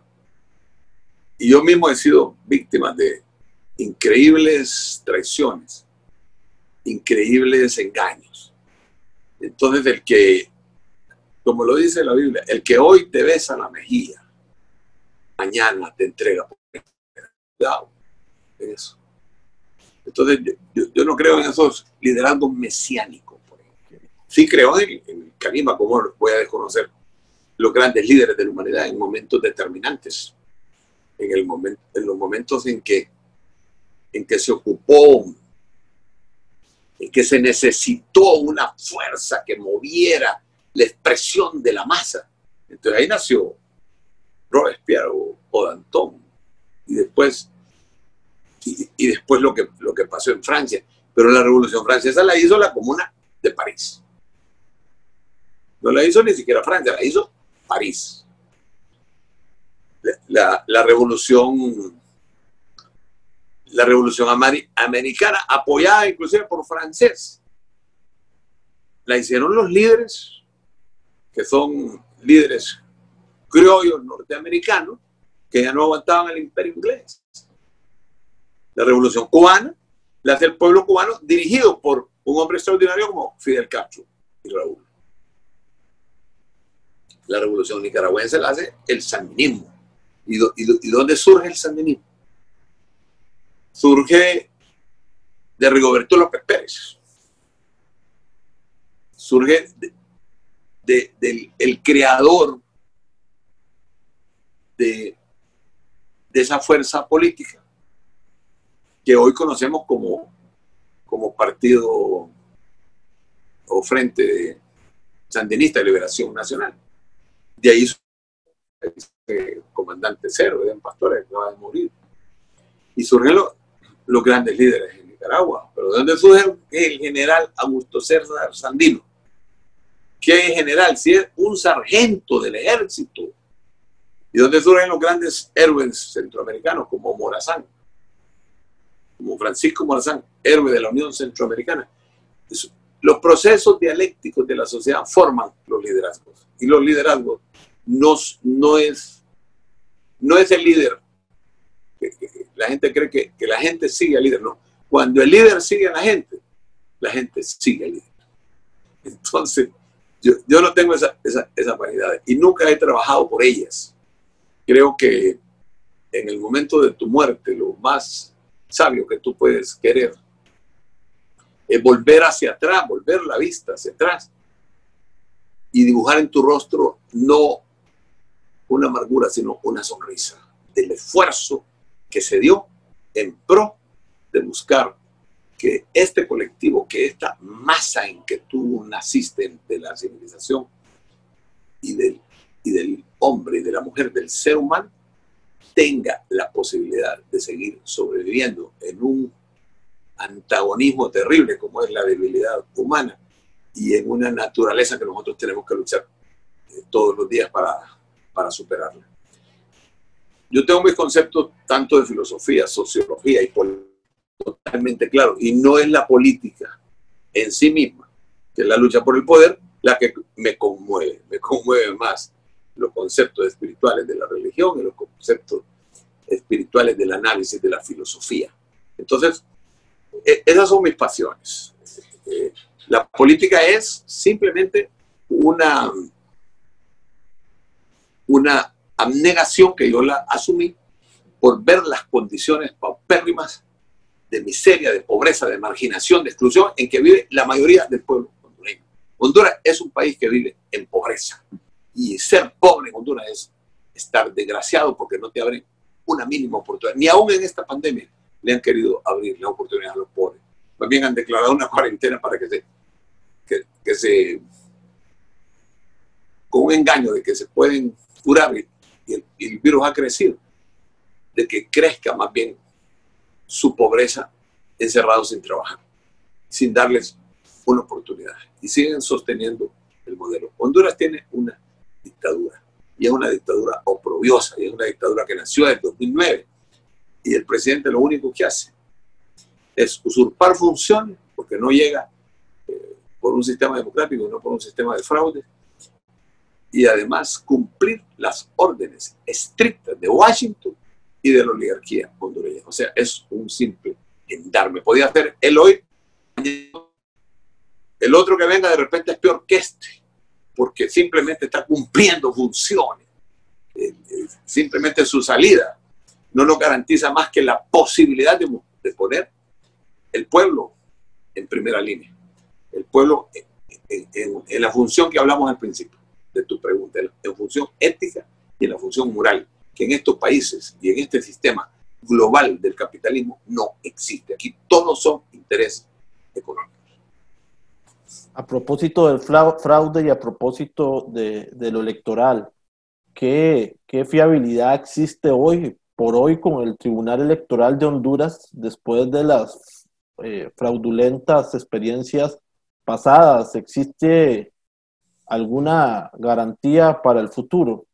Y yo mismo he sido víctima de increíbles traiciones, increíbles engaños. Entonces, el que, como lo dice la Biblia, el que hoy te besa la mejilla, mañana te entrega. Cuidado en eso. Entonces, yo, yo no creo en esos liderazgos mesiánicos. Por ejemplo. Sí creo en el, en el carisma, como voy a desconocer los grandes líderes de la humanidad en momentos determinantes, en, el momento, en los momentos en que, en que se ocupó, en que se necesitó una fuerza que moviera la expresión de la masa. Entonces ahí nació Robespierre o, o Danton, y después, y, y después lo que, lo que pasó en Francia. Pero la Revolución Francesa la hizo la Comuna de París. No la hizo ni siquiera Francia, la hizo París. La, la, la revolución la revolución americana, apoyada inclusive por francés, la hicieron los líderes, que son líderes criollos norteamericanos, que ya no aguantaban el imperio inglés. La revolución cubana la hace el pueblo cubano, dirigido por un hombre extraordinario como Fidel Castro y Raúl. La revolución nicaragüense la hace el sandinismo. ¿Y, do, y, do, ¿Y dónde surge el sandinismo? Surge de Rigoberto López Pérez. Surge de, de, del el creador de, de esa fuerza política que hoy conocemos como, como Partido o Frente Sandinista de Liberación Nacional. De ahí el comandante Cero, Edén Pastor, que acaba de morir. Y surgen los, los grandes líderes en Nicaragua. Pero ¿de dónde surge el general Augusto César Sandino? ¿Qué es general? Si es un sargento del ejército. ¿Y dónde surgen los grandes héroes centroamericanos como Morazán? Como Francisco Morazán, héroe de la Unión Centroamericana. Los procesos dialécticos de la sociedad forman los liderazgos. Y los liderazgos no, no, es, no es el líder. La gente cree que, que la gente sigue al líder. No. Cuando el líder sigue a la gente, la gente sigue al líder. Entonces, yo, yo no tengo esa, esa, esa vanidad. Y nunca he trabajado por ellas. Creo que en el momento de tu muerte, lo más sabio que tú puedes querer es volver hacia atrás, volver la vista hacia atrás y dibujar en tu rostro no una amargura, sino una sonrisa del esfuerzo que se dio en pro de buscar que este colectivo, que esta masa en que tú naciste de la civilización y del, y del hombre y de la mujer, del ser humano, tenga la posibilidad de seguir sobreviviendo en un antagonismo terrible como es la debilidad humana y en una naturaleza que nosotros tenemos que luchar eh, todos los días para, para superarla. Yo tengo mis conceptos tanto de filosofía, sociología y política totalmente claros, y no es la política en sí misma, que es la lucha por el poder, la que me conmueve, me conmueve más los conceptos espirituales de la religión y los conceptos espirituales del análisis de la filosofía. Entonces, esas son mis pasiones. La política es simplemente una, una abnegación que yo la asumí por ver las condiciones paupérrimas de miseria, de pobreza, de marginación, de exclusión en que vive la mayoría del pueblo hondureño. Honduras es un país que vive en pobreza. Y ser pobre en Honduras es estar desgraciado porque no te abren una mínima oportunidad. Ni aún en esta pandemia le han querido abrir la oportunidad a los pobres. También han declarado una cuarentena para que se, que, que se, con un engaño de que se pueden curar y el, y el virus ha crecido, de que crezca más bien su pobreza encerrados sin trabajar, sin darles una oportunidad. Y siguen sosteniendo el modelo. Honduras tiene una dictadura, y es una dictadura oprobiosa, y es una dictadura que nació en el dos mil nueve, y el presidente lo único que hace es usurpar funciones, porque no llega eh, por un sistema democrático, no por un sistema de fraude, y además cumplir las órdenes estrictas de Washington y de la oligarquía hondureña. O sea, es un simple gendarme. Podía hacer él hoy, el otro que venga de repente es peor que este, porque simplemente está cumpliendo funciones. Eh, eh, simplemente su salida no nos garantiza más que la posibilidad de, de poner el pueblo en primera línea. El pueblo en, en, en, en la función que hablamos al principio de tu pregunta, en, en función ética y en la función moral, que en estos países y en este sistema global del capitalismo no existe. Aquí todos son intereses económicos. A propósito del fraude y a propósito de, de lo electoral, ¿qué, ¿qué fiabilidad existe hoy, por hoy, con el Tribunal Electoral de Honduras después de las eh, fraudulentas experiencias pasadas? ¿Existe alguna garantía para el futuro?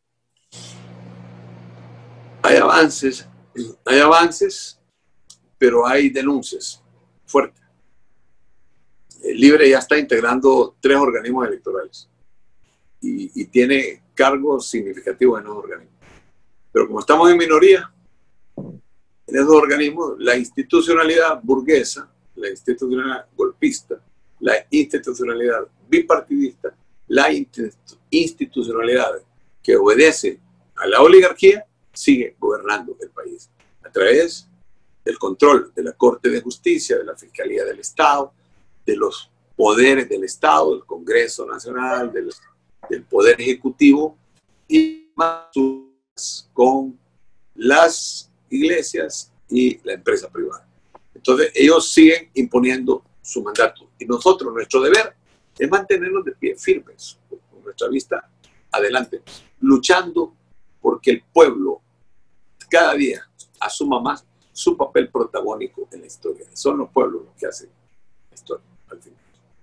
Hay avances, hay avances, pero hay denuncias fuertes. El Libre ya está integrando tres organismos electorales y, y tiene cargos significativos en esos organismos. Pero como estamos en minoría, en esos organismos, la institucionalidad burguesa, la institucionalidad golpista, la institucionalidad bipartidista, la institucionalidad que obedece a la oligarquía, sigue gobernando el país a través del control de la Corte de Justicia, de la Fiscalía del Estado, de los poderes del Estado, del Congreso Nacional, del, del Poder Ejecutivo y más con las iglesias y la empresa privada. Entonces ellos siguen imponiendo su mandato y nosotros, nuestro deber es mantenernos de pie firmes, con nuestra vista adelante, luchando porque el pueblo cada día asuma más su papel protagónico en la historia. Son los pueblos los que hacen la historia al final.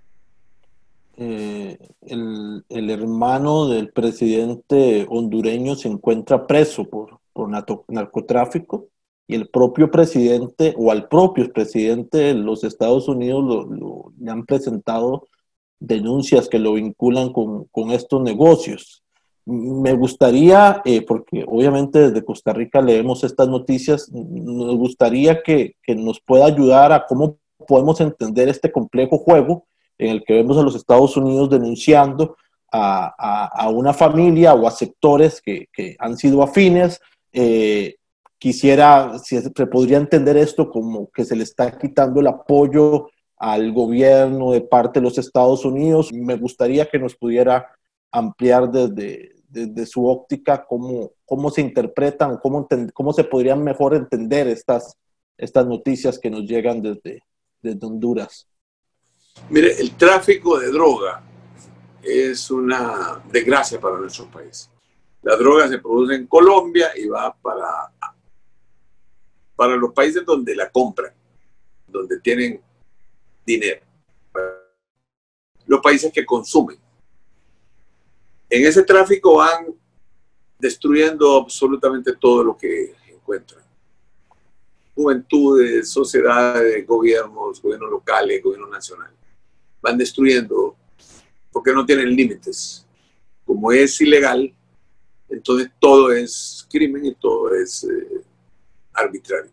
Eh, el, el hermano del presidente hondureño se encuentra preso por, por narcotráfico y el propio presidente o al propio presidente de los Estados Unidos lo, lo, le han presentado denuncias que lo vinculan con, con estos negocios. Me gustaría, eh, porque obviamente desde Costa Rica leemos estas noticias, nos gustaría que, que nos pueda ayudar a cómo podemos entender este complejo juego en el que vemos a los Estados Unidos denunciando a, a, a una familia o a sectores que, que han sido afines. Eh, quisiera, si se podría entender esto como que se le está quitando el apoyo al gobierno de parte de los Estados Unidos. Me gustaría que nos pudiera ampliar desde, desde su óptica cómo, cómo se interpretan, cómo, cómo se podrían mejor entender estas, estas noticias que nos llegan desde, desde Honduras. Mire, el tráfico de droga es una desgracia para nuestro país. La droga se produce en Colombia y va para, para los países donde la compran, donde tienen dinero. Los países que consumen. En ese tráfico van destruyendo absolutamente todo lo que encuentran. Juventudes, sociedades, gobiernos, gobiernos locales, gobiernos nacionales. Van destruyendo porque no tienen límites. Como es ilegal, entonces todo es crimen y todo es eh, arbitrario.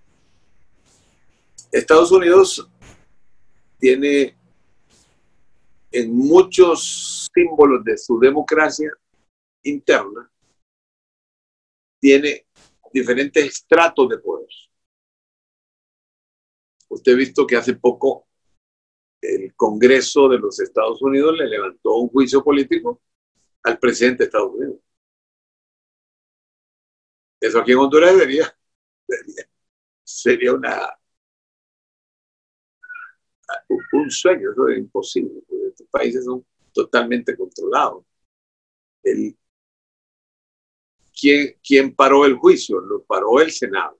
Estados Unidos tiene en muchos símbolos de su democracia interna, tiene diferentes estratos de poder. Usted ha visto que hace poco el Congreso de los Estados Unidos le levantó un juicio político al presidente de Estados Unidos. Eso aquí en Honduras debería, debería sería una un sueño, eso es imposible, porque estos países son totalmente controlados. El, ¿quién, ¿Quién paró el juicio? Lo paró el Senado,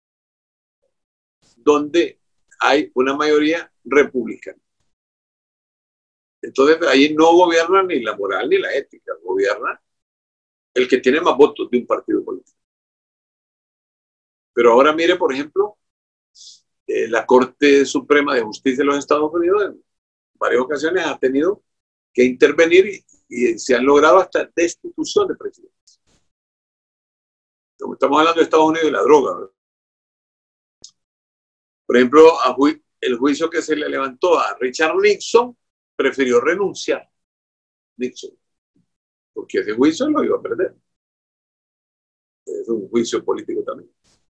donde hay una mayoría republicana. Entonces ahí no gobierna ni la moral ni la ética, gobierna el que tiene más votos de un partido político. Pero ahora mire, por ejemplo, eh, la Corte Suprema de Justicia de los Estados Unidos en varias ocasiones ha tenido que intervenir y, y se han logrado hasta destitución de presidentes. Como estamos hablando de Estados Unidos y la droga, ¿verdad? Por ejemplo, a ju el juicio que se le levantó a Richard Nixon, prefirió renunciar. Nixon. Porque ese juicio lo iba a perder. Es un juicio político también.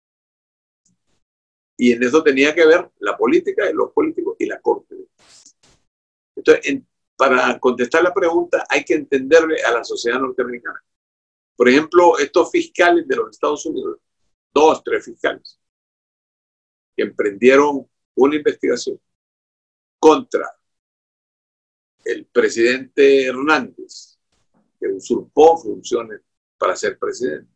Y en eso tenía que ver la política de los políticos y la corte. Entonces, en, para contestar la pregunta, hay que entenderle a la sociedad norteamericana. Por ejemplo, estos fiscales de los Estados Unidos, dos, tres fiscales, que emprendieron una investigación contra el presidente Hernández, que usurpó funciones para ser presidente,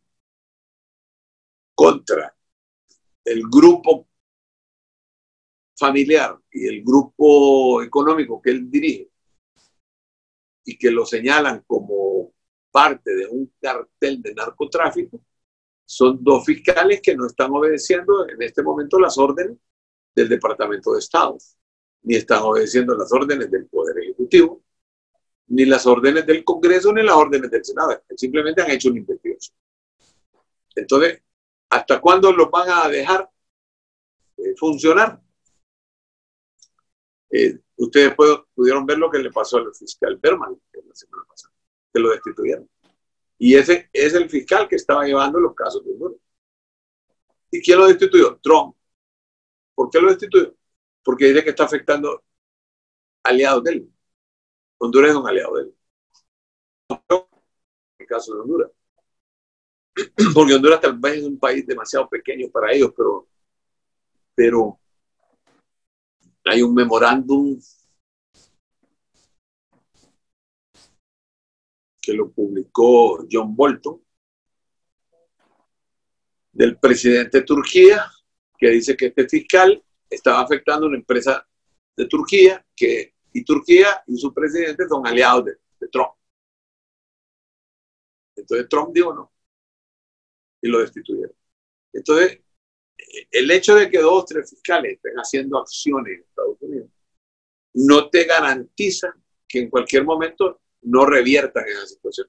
contra el grupo familiar y el grupo económico que él dirige y que lo señalan como parte de un cartel de narcotráfico, son dos fiscales que no están obedeciendo en este momento las órdenes del Departamento de Estado, ni están obedeciendo las órdenes del Poder Ejecutivo, ni las órdenes del Congreso, ni las órdenes del Senado. Simplemente han hecho una investigación. Entonces, ¿hasta cuándo los van a dejar eh, funcionar? Eh, ustedes puedo, pudieron ver lo que le pasó al fiscal Berman la semana pasada, que lo destituyeron. Y ese es el fiscal que estaba llevando los casos de Honduras. ¿Y quién lo destituyó? Trump. ¿Por qué lo destituyó? Porque dice que está afectando aliados de él. Honduras es un aliado de él. En el caso de Honduras. Porque Honduras tal vez es un país demasiado pequeño para ellos, pero, pero hay un memorándum que lo publicó John Bolton del presidente de Turquía, que dice que este fiscal estaba afectando a una empresa de Turquía, que, y Turquía y su presidente son aliados de, de Trump. Entonces Trump dijo no, y lo destituyeron. Entonces, el hecho de que dos o tres fiscales estén haciendo acciones en Estados Unidos no te garantiza que en cualquier momento no reviertan esa situación.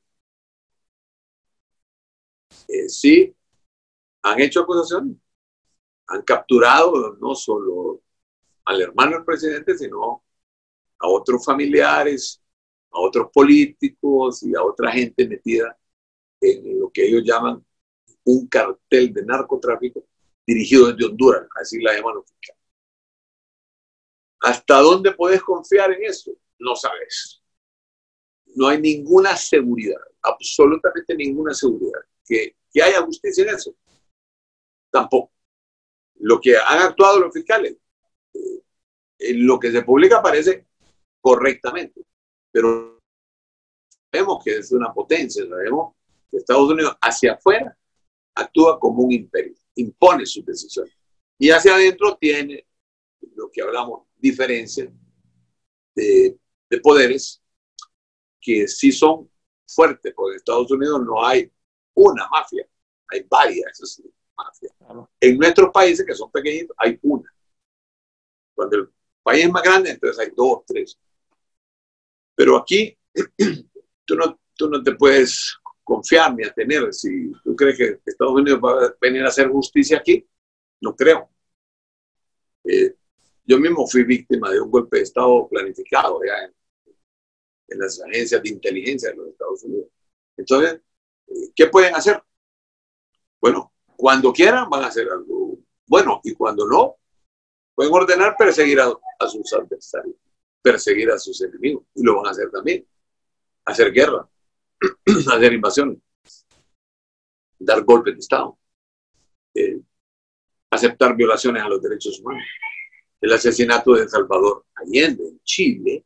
Eh, sí, han hecho acusaciones, han capturado no solo al hermano del presidente, sino a otros familiares, a otros políticos y a otra gente metida en lo que ellos llaman un cartel de narcotráfico dirigido desde Honduras, así la llaman los fiscales. ¿Hasta dónde puedes confiar en eso? No sabes. No hay ninguna seguridad, absolutamente ninguna seguridad. ¿Que, que haya justicia en eso? Tampoco. Lo que han actuado los fiscales, eh, en lo que se publica parece correctamente, pero sabemos que es una potencia, sabemos Estados Unidos hacia afuera actúa como un imperio, impone sus decisiones. Y hacia adentro tiene lo que hablamos, diferencias de, de poderes que sí son fuertes, porque en Estados Unidos no hay una mafia, hay varias esas mafias. Claro. En nuestros países, que son pequeñitos, hay una. Cuando el país es más grande, entonces hay dos, tres. Pero aquí, tú no, tú no te puedes confiar ni atener. Si tú crees que Estados Unidos va a venir a hacer justicia aquí, no creo. Eh, yo mismo fui víctima de un golpe de Estado planificado ya en, en las agencias de inteligencia de los Estados Unidos. Entonces, ¿qué pueden hacer? Bueno, cuando quieran van a hacer algo bueno, y cuando no, pueden ordenar perseguir a, a sus adversarios, perseguir a sus enemigos, y lo van a hacer también. Hacer guerra, hacer invasiones, dar golpes de Estado, eh, aceptar violaciones a los derechos humanos. El asesinato de Salvador Allende en Chile,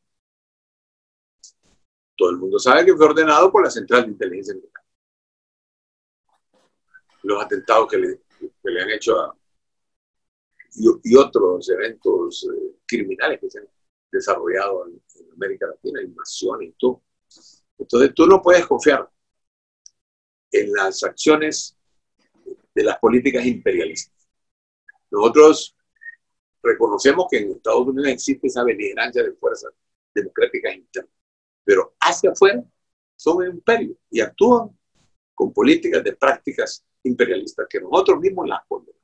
todo el mundo sabe que fue ordenado por la Central de Inteligencia Militar. Los atentados que le, que le han hecho a, y, y otros eventos eh, criminales que se han desarrollado en, en América Latina, invasiones y todo. Entonces tú no puedes confiar en las acciones de las políticas imperialistas. Nosotros reconocemos que en Estados Unidos existe esa beligerancia de fuerzas democráticas internas, pero hacia afuera son un imperio y actúan con políticas de prácticas imperialistas que nosotros mismos las ponemos.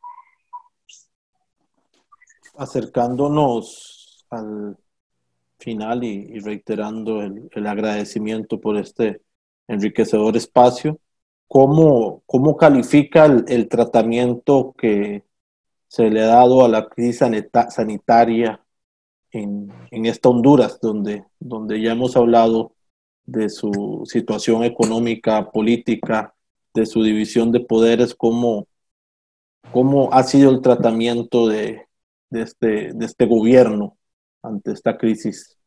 Acercándonos al final y, y reiterando el, el agradecimiento por este enriquecedor espacio, ¿cómo, cómo califica el, el tratamiento que se le ha dado a la crisis sanita, sanitaria en, en esta Honduras, donde, donde ya hemos hablado de su situación económica, política, de su división de poderes? ¿Cómo, cómo ha sido el tratamiento de, de, este, de este gobierno ante esta crisis?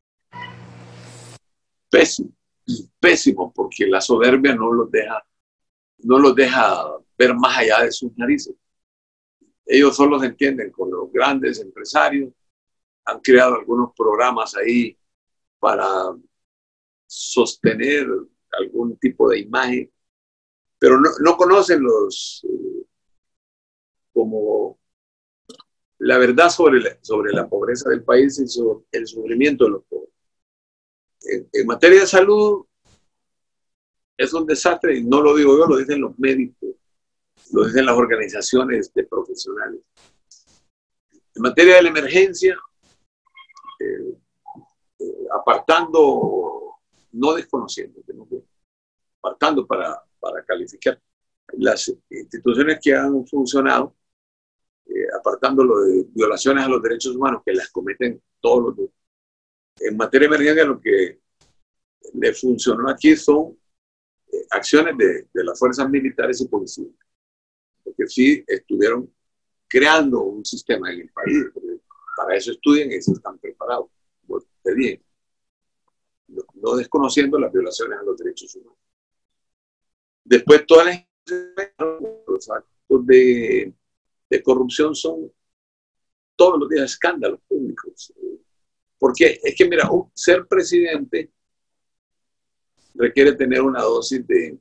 Pésimo, pésimo, porque la soberbia no los deja, no los deja ver más allá de sus narices. Ellos solo se entienden con los grandes empresarios, han creado algunos programas ahí para sostener algún tipo de imagen, pero no, no conocen los eh, como la verdad sobre la, sobre la pobreza del país y sobre el sufrimiento de los pobres. En, en materia de salud es un desastre, y no lo digo yo, lo dicen los médicos, lo dicen las organizaciones de profesionales. En materia de la emergencia, eh, eh, apartando, no desconociendo, sino que apartando para, para calificar las instituciones que han funcionado, eh, apartándolo de violaciones a los derechos humanos que las cometen todos los días. En materia de emergencia, lo que le funcionó aquí son eh, acciones de, de las fuerzas militares y policías, porque sí estuvieron creando un sistema en el país, porque para eso estudian y se están preparados, como te dije, no, no desconociendo las violaciones a los derechos humanos. Después, todas las los actos de, de corrupción son todos los días escándalos públicos. Porque es que, mira, un, ser presidente requiere tener una dosis de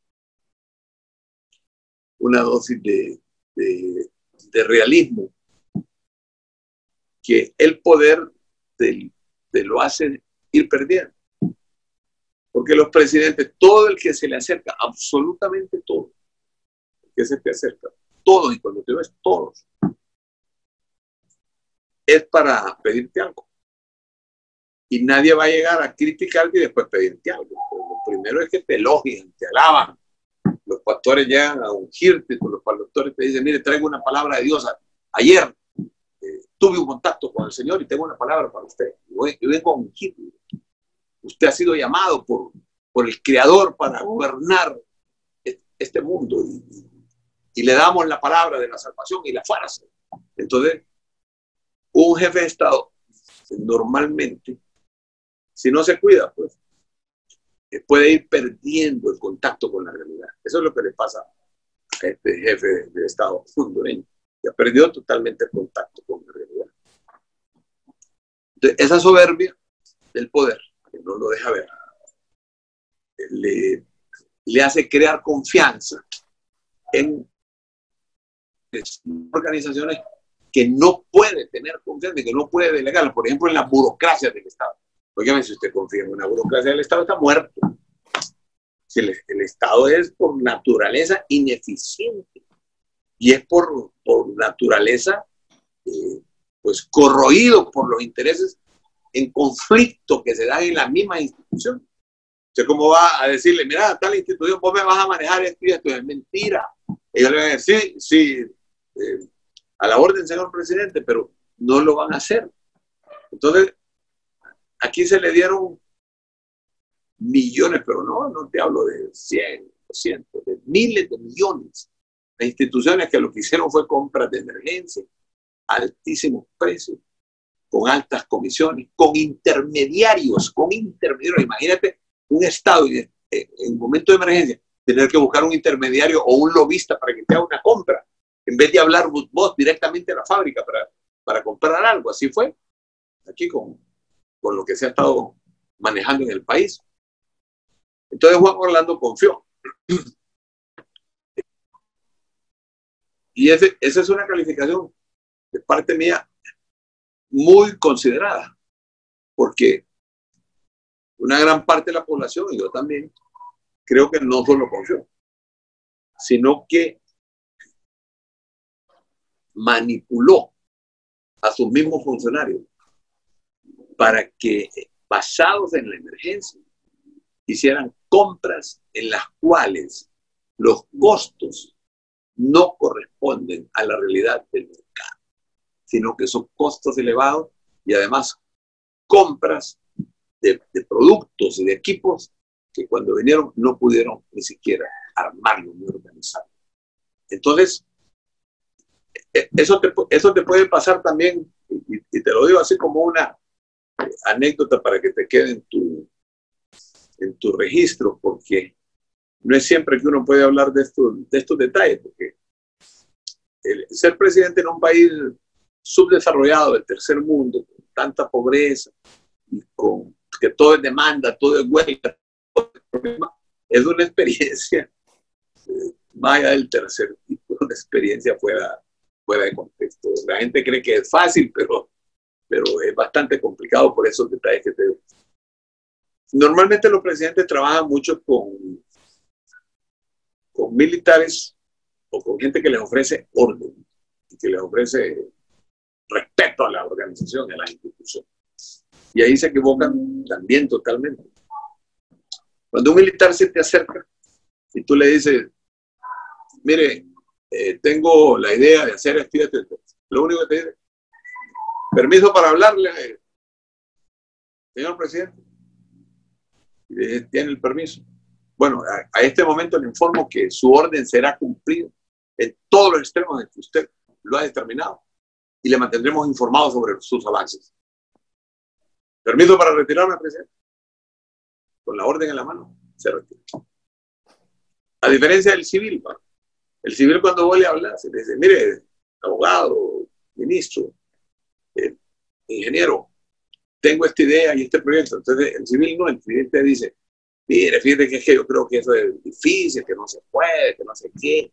una dosis de, de, de realismo, que el poder te, te lo hace ir perdiendo. Porque los presidentes, todo el que se le acerca, absolutamente todo, el que se te acerca, todos, y cuando te ves todos, es para pedirte algo. Y nadie va a llegar a criticarte y después pedirte algo. Lo primero es que te elogian, te alaban. Los pastores llegan a ungirte, los pastores te dicen, mire, traigo una palabra de Dios. Ayer eh, tuve un contacto con el Señor y tengo una palabra para usted. Yo vengo a ungirle. Usted ha sido llamado por, por el Creador para gobernar este mundo. Y, y le damos la palabra de la salvación y la fuerza. Entonces, un jefe de Estado, normalmente, si no se cuida, pues, puede ir perdiendo el contacto con la realidad. Eso es lo que le pasa a este jefe de, de Estado hondureño, que ha perdido totalmente el contacto con la realidad. Entonces, esa soberbia del poder, que no lo deja ver, le, le hace crear confianza en organizaciones que no puede tener confianza, que no puede delegarla, por ejemplo, en la burocracia del Estado. Oigan, si usted confía en una burocracia del Estado, está muerto. Si el, el Estado es por naturaleza ineficiente y es por, por naturaleza eh, pues corroído por los intereses en conflicto que se dan en la misma institución. Usted cómo va a decirle, mira, tal institución, vos me vas a manejar esto y esto, es mentira. Ellos le van a decir, sí, sí, eh, a la orden, señor presidente, pero no lo van a hacer. Entonces, aquí se le dieron millones, pero no, no te hablo de cien, doscientos, de miles de millones de instituciones que lo que hicieron fue compras de emergencia, altísimos precios, con altas comisiones, con intermediarios, con intermediarios. Imagínate un Estado en un momento de emergencia, tener que buscar un intermediario o un lobista para que te haga una compra, en vez de hablar vos directamente a la fábrica para, para comprar algo. Así fue aquí con, con lo que se ha estado manejando en el país. Entonces Juan Orlando confió. Y ese, esa es una calificación de parte mía muy considerada, porque una gran parte de la población, y yo también, creo que no solo confió, sino que manipuló a sus mismos funcionarios para que, basados en la emergencia, hicieran compras en las cuales los costos no corresponden a la realidad del mercado, sino que son costos elevados y además compras de, de productos y de equipos que cuando vinieron no pudieron ni siquiera armarlo ni organizarlo. Entonces, eso te, eso te puede pasar también, y, y te lo digo así como una anécdota para que te quede en tu, en tu registro, porque no es siempre que uno puede hablar de estos, de estos detalles, porque el, ser presidente en un país subdesarrollado del tercer mundo, con tanta pobreza, y con que todo es demanda, todo es huelga, todo es problema, es una experiencia eh, más allá del tercer tipo, una experiencia fuera, fuera de contexto. La gente cree que es fácil, pero, pero es bastante complicado por esos detalles que te digo. Normalmente los presidentes trabajan mucho con, con militares o con gente que les ofrece orden, que les ofrece respeto a la organización, a la institución. Y ahí se equivocan también totalmente. Cuando un militar se te acerca y tú le dices, mire, eh, tengo la idea de hacer esto y esto, esto, lo único que te dice, permiso para hablarle, señor presidente. Y tiene el permiso. Bueno, a, a este momento le informo que su orden será cumplido en todos los extremos en que usted lo ha determinado y le mantendremos informados sobre sus avances. Permiso para retirarme, presidente. Con la orden en la mano, se retira. A diferencia del civil, ¿no? El civil cuando vos le hablas, se le dice, mire, abogado, ministro, eh, ingeniero, tengo esta idea y este proyecto. Entonces el civil no, el civil te dice, mire, fíjate que es que yo creo que eso es difícil, que no se puede, que no sé qué.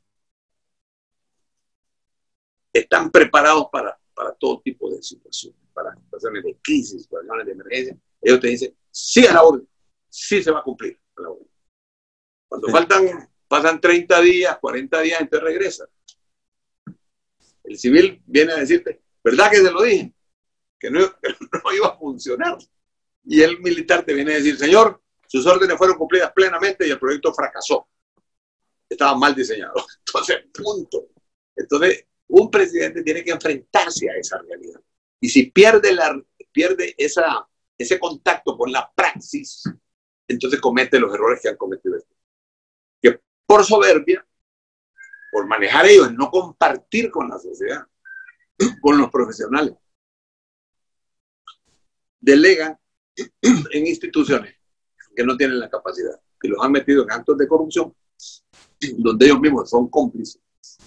Están preparados para, para todo tipo de situaciones, para situaciones de crisis, situaciones de emergencia. Ellos te dicen, sí a la orden, sí se va a cumplir la orden. Cuando sí. faltan, pasan treinta días, cuarenta días, entonces regresa. El civil viene a decirte, ¿verdad que se lo dije? Que no, que no iba a funcionar. Y el militar te viene a decir, señor, sus órdenes fueron cumplidas plenamente y el proyecto fracasó. Estaba mal diseñado. Entonces, punto. Entonces, un presidente tiene que enfrentarse a esa realidad. Y si pierde, la, pierde esa, ese contacto con la praxis, entonces comete los errores que han cometido estos. Que por soberbia, por manejar ellos, no compartir con la sociedad, con los profesionales, delegan en instituciones que no tienen la capacidad, que los han metido en actos de corrupción, donde ellos mismos son cómplices,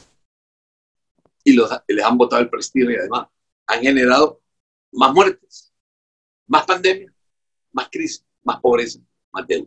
y los, les han botado el prestigio y además han generado más muertes, más pandemia, más crisis, más pobreza, más deuda.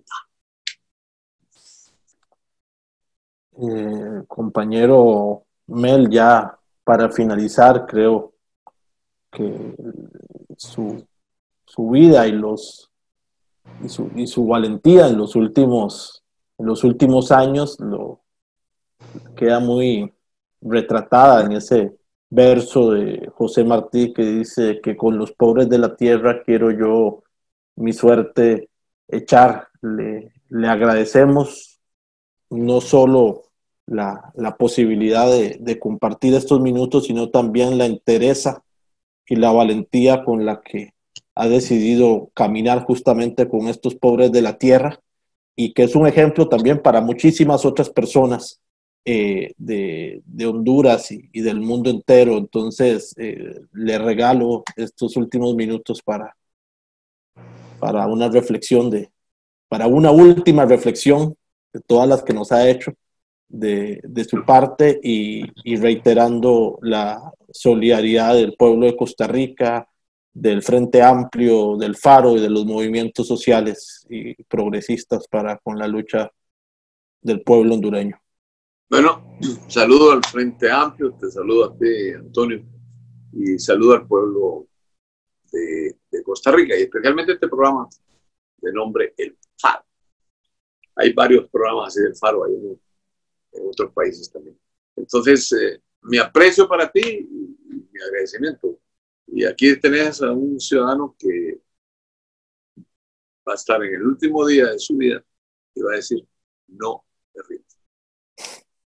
Eh, compañero Mel, ya para finalizar, creo que su, su vida y, los, y, su, y su valentía en los últimos, en los últimos años lo, queda muy retratada en ese verso de José Martí que dice que con los pobres de la tierra quiero yo mi suerte echar. Le, le agradecemos no solo la, la posibilidad de, de compartir estos minutos, sino también la entereza y la valentía con la que ha decidido caminar justamente con estos pobres de la tierra, y que es un ejemplo también para muchísimas otras personas eh, de, de Honduras y, y del mundo entero. Entonces, eh, le regalo estos últimos minutos para, para una reflexión, de, para una última reflexión de todas las que nos ha hecho de, de su parte, y, y reiterando la solidaridad del pueblo de Costa Rica, del Frente Amplio, del Faro y de los movimientos sociales y progresistas para con la lucha del pueblo hondureño. Bueno, saludo al Frente Amplio, te saludo a ti, Antonio, y saludo al pueblo de, de Costa Rica, y especialmente este programa de nombre El Faro. Hay varios programas así del Faro, hay uno en otros países también. Entonces, eh, mi aprecio para ti y mi agradecimiento. Y aquí tenés a un ciudadano que va a estar en el último día de su vida y va a decir, no me rindo.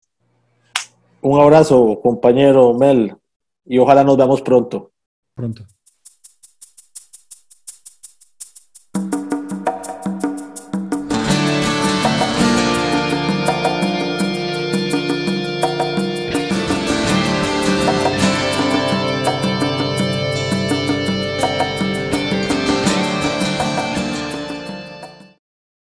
Un abrazo, compañero Mel, y ojalá nos veamos pronto. Pronto.